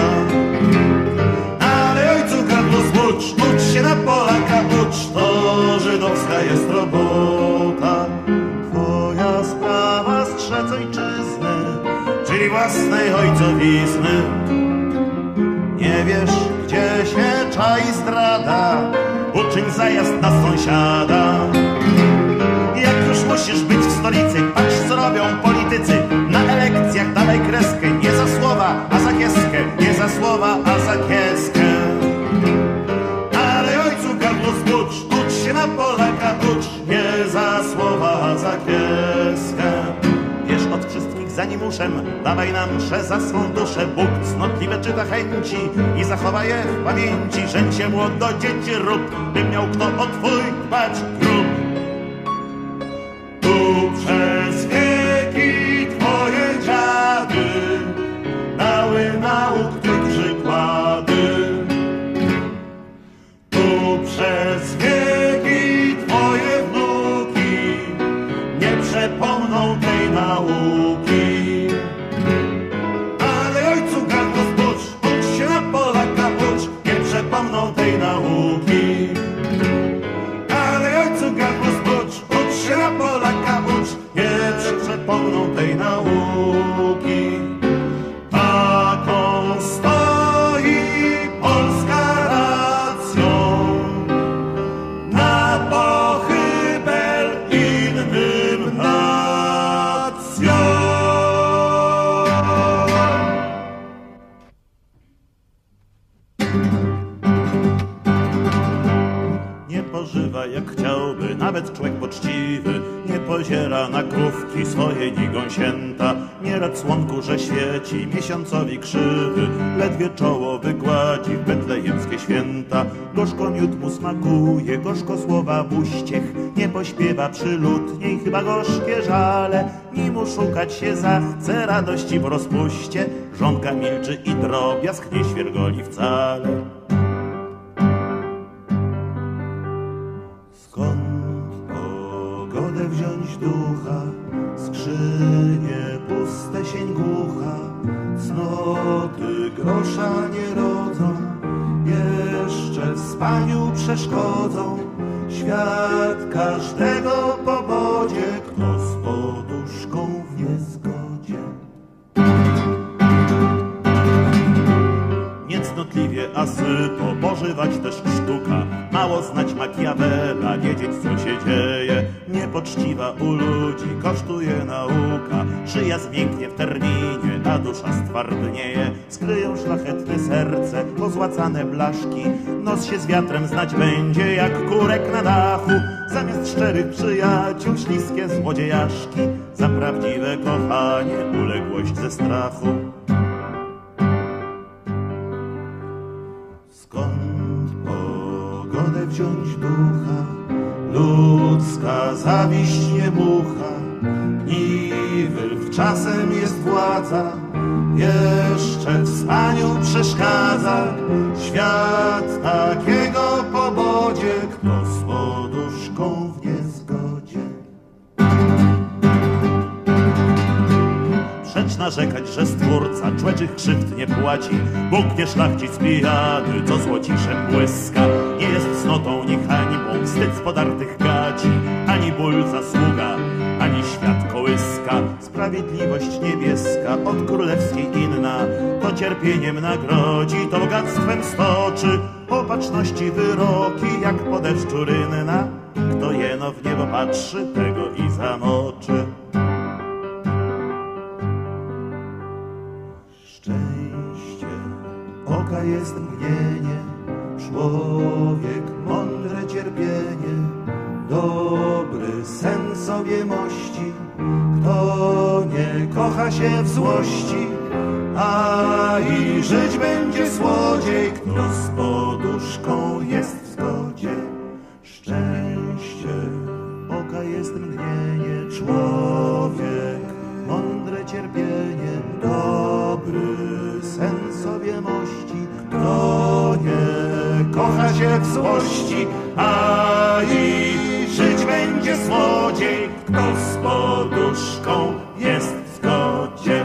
Ale ojcu gardło zbucz, ucz się na Polaka, ucz, to żydowska jest robota. Twoja sprawa strzec ojczyzny, czyli własnej ojcowizny. Nie wiesz, gdzie się czai zdrada, uczyń zajazd na sąsiada. Jak już musisz być w stolicy, patrz co robią politycy. Na elekcjach dawaj kreskę, nie za słowa, a za kieskę, nie za słowa, a za kieskę. Ale ojcu gardło zbucz, ucz się na Polaka, ucz, nie za słowa, a za kieskę. Wiesz od wszystkich zanim uszem, dawaj nam mszę za swą duszę. Bóg cnotliwe czyta chęci i zachowa je w pamięci. Żeń się młodo dzieci rób, by miał kto o twój dbać grób. Tu przez wieki twoje dziady dały nauk tych przykłady. Tu przez wieki twoje wnuki nie przepomną tej nauki. Ale ojcu gardło zbucz, ucz się na Polaka, ucz, nie przepomną tej nauki. Ale ojcu gardło zbucz, ucz się na Polaka, ucz, nie przepomną tej nauki. Taką stoi Polska racją na pochybel innym nacjom. Nie pożywa jak chciałby nawet człowiek poczciwy, nie poziera na krówki swoje ni gąsięta. Nie rad słonku, że świeci, miesiącowi krzywy, ledwie czoło wygładzi w betlejemskie święta. Gorzko miód mu smakuje, gorzko słowa w uściech, nie pośpiewa przyludniej, chyba gorzkie żale. Nim mu szukać się zachce radości w rozpuście, żonka milczy i drobiazg nie świergoli wcale. Skąd pogodę wziąć ducha, skrzynie puste sień głucha, cnoty grosza nie rodzą, jeszcze w spaniu przeszkodzą. Świat każdego powodzie, kto z poduszką w niezgodzie. Niecnotliwie, a syto, pożywać też sztuka. Mało znać Machiavella, wiedzieć co się dzieje. Niepoczciwa u ludzi kosztuje będzie nauka. Szyja zmięknie w terminie, a dusza stwardnieje. Skryją szlachetne serce, pozłacane blaszki. Nos się z wiatrem znać będzie jak kurek na dachu. Zamiast szczerych przyjaciół śliskie złodziejaszki. Za prawdziwe kochanie uległość ze strachu. Skąd pogodę wziąć ducha? Ludzka zawiść nie mucha. Niwy wczasem jest władza, jeszcze w spaniu przeszkadza. Świat takiego pobodzie, kto z poduszką w niezgodzie. Przecz narzekać, że Stwórca człeczych krzywd nie płaci. Bóg nie szlachcic pijany, co złociszem błyska. Nie jest cnotą, ni hańbą, wstyd z podartych gaci. Ani ból zasługa, ani świat kołyska. Sprawiedliwość niebieska od królewskiej inna. To cierpieniem nagrodzi, to bogactwem stoczy. Opatrzności wyroki, jak po deszczu rynna. Kto jeno w niebo patrzy, tego i zamoczy. Szczęście oka jest mgnienie, człowiek mądre cierpienie, dobry sen sobie mości, kto nie kocha się w złości, a i żyć będzie słodziej, kto z poduszką jest w zgodzie. Szczęście oka jest mgnienie, człowiek mądre cierpienie, dobry sen sobie mości, kto nie kocha się w złości, a i żyć będzie słodziej, kto z poduszką jest w zgodzie.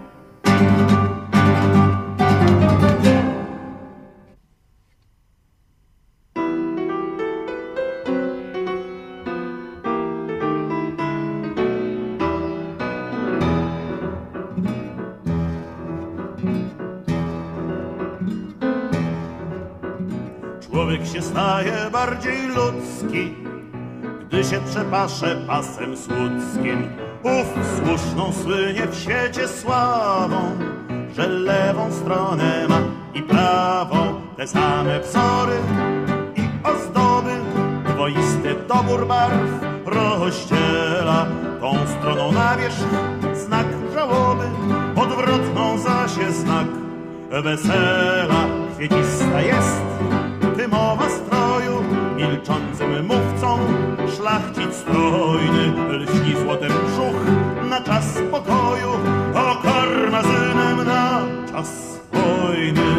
Człowiek się staje bardziej ludzki, gdy się przepasze pasem słudzkim. Ów słuszną słynie w świecie sławą, że lewą stronę ma i prawą. Te same wzory i ozdoby, dwoisty dobór barw rozdziela. Tą stroną na wierzch znak żałoby, odwrotną zaś jest znak wesela. Kwiecista jest wymowa stroju, milczącym mówcą szlachcic strojny. Lśni złotem brzuch na czas spokoju, o karmazynem na czas wojny.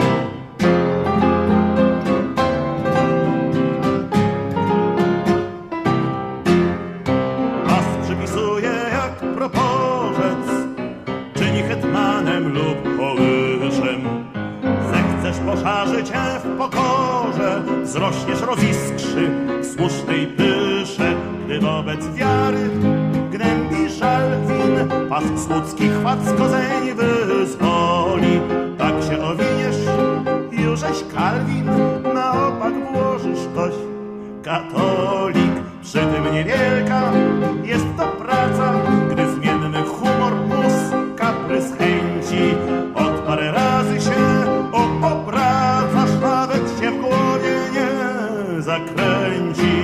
Pas przypisuje jak proporzec, czyni hetmanem lub kołyszem. Zechcesz poszarzyć cię w pokorze, wzrośniesz roziskrzy w słusznej pysze. Gdy wobec wiary gnębi żal win, pas słudzki chwat z kozeń wyzwoli. Tak się owiniesz, jużeś Kalwin, na opak włożysz toś katolik. Przy tym niewielka jest to praca, gdy zmienny humor, mus, kaprys chęci od parę razy się obracasz, nawet się w głowie nie zakręci.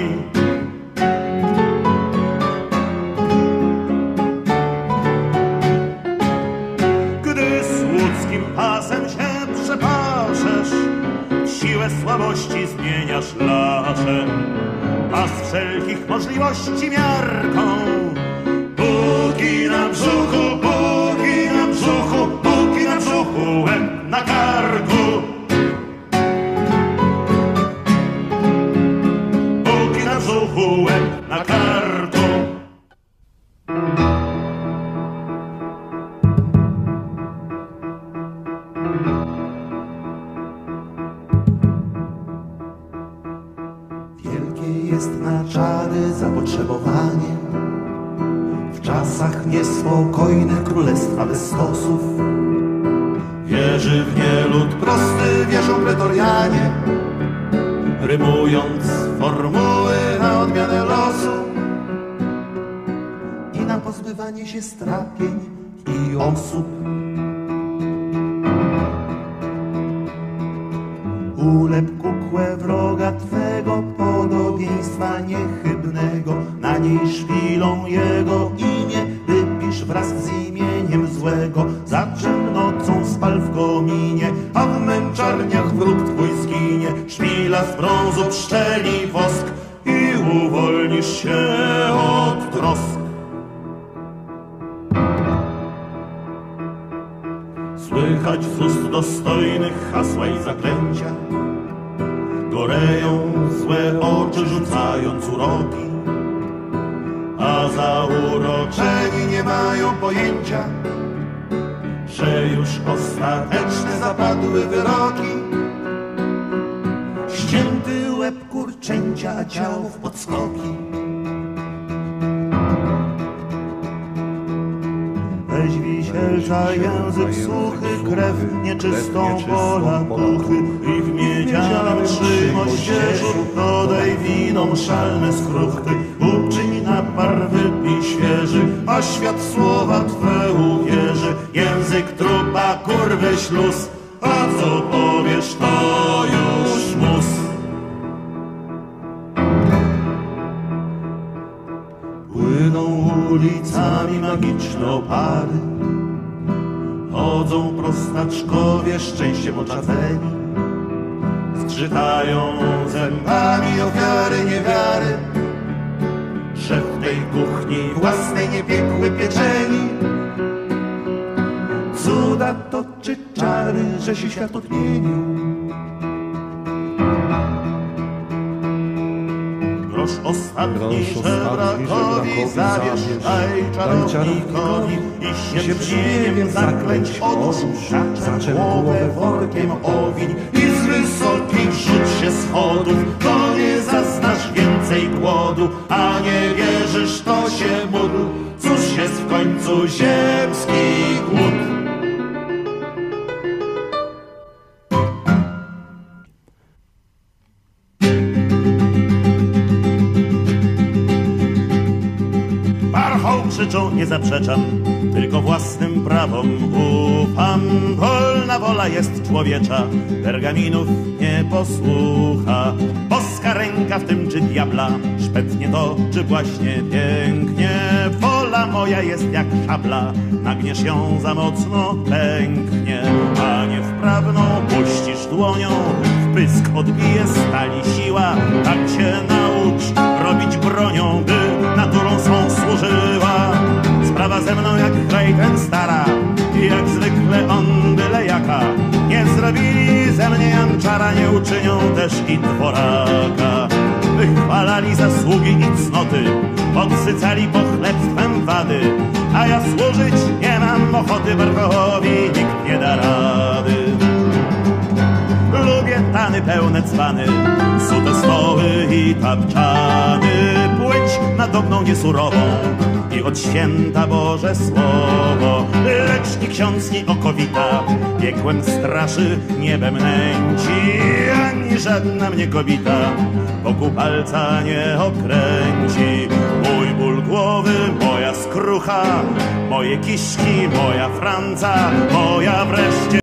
Gdy słudzkim pasem się przepaszesz, siłę słabości zmieniasz laszem. Pas wszelkich możliwości miarką, póki na brzuchu, póki na brzuchu, póki na brzuchu, łeb na karku. Póki na brzuchu, łeb na karku. Wielkie jest na czary zapotrzebowanie, w czasach niespokojnych królestwa bez stosów. Wierzy w nie lud prosty, wierzą pretorianie, rymując formuły na odmianę losu i na pozbywanie Moskwa niesie strapień i osób. Ulep kukłę wroga twego, podobieństwa niechybnego, na niej szpilą jego imię wypisz wraz z imieniem złego. Za czym nocą spal w kominie, a w męczarniach wróg twój zginie. Szpila z brązu pszczeli wosk i uwolnisz się od trosk. Słychać z ust dostojnych hasła i zaklęcia, goreją złe oczy rzucając uroki, a zauroczeni nie mają pojęcia, że już ostateczne zapadły wyroki. Ścięty łeb kurczęcia, a ciało w podskoki. Weź wisielca język suchy, krew nieczystą pola duchy i w miedzianym trzy moździerzu dodaj winom szalne skruchty. Uczyń napar, wypij świeży, a świat słowa twe uwierzy. Język trupa, kurwy śluz, a co powiesz, to już mus. Płyną ulicami magiczne opary, chodzą prostaczkowie szczęściem oczadzeni, zgrzytają zębami ofiary niewiary, że w tej kuchni własnej nie piekły pieczeni. Cuda toczy czary, że się świat odmienił. Grosz ostatni żebrakowi zabierz, daj czarownikowi i się brzmieniem zaklęć odłóż. Zaczep głowę workiem owiń i z wysokich rzuć się schodów. To nie zaznasz więcej głodu, a nie wierzysz, to się módl. Cóż jest w końcu ziemski głód? Krzyczą, nie zaprzeczam, tylko własnym prawom ufam. Wolna wola jest człowiecza, pergaminów nie posłucha. Boska ręka w tym czy diabla, szpetnie to czy właśnie pięknie. Wola moja jest jak szabla, nagniesz ją za mocno, pęknie. A nie wprawną puścisz dłonią, w pysk odbije stali siła. Tak się naucz robić bronią, by naturą swą służyła. Sprawa ze mną jak kraj ten stara, jak zwykle on byle jaka. Nie zrobili ze mnie janczara, nie uczynią też i dworaka. Wychwalali zasługi i cnoty, podsycali pochlebstwem wady, a ja służyć nie mam ochoty, Barkowi nikt nie da rady. Lubię tany pełne cwany, sute stoły i tapczany, płeć nadobną niesurową i od święta Boże Słowo. Lecz ni ksiądz, ni okowita piekłem straszy, niebem nęci, ani żadna mnie kobita wokół palca nie okręci. Mój ból głowy, moja skrucha, moje kiszki, moja franca, moja wreszcie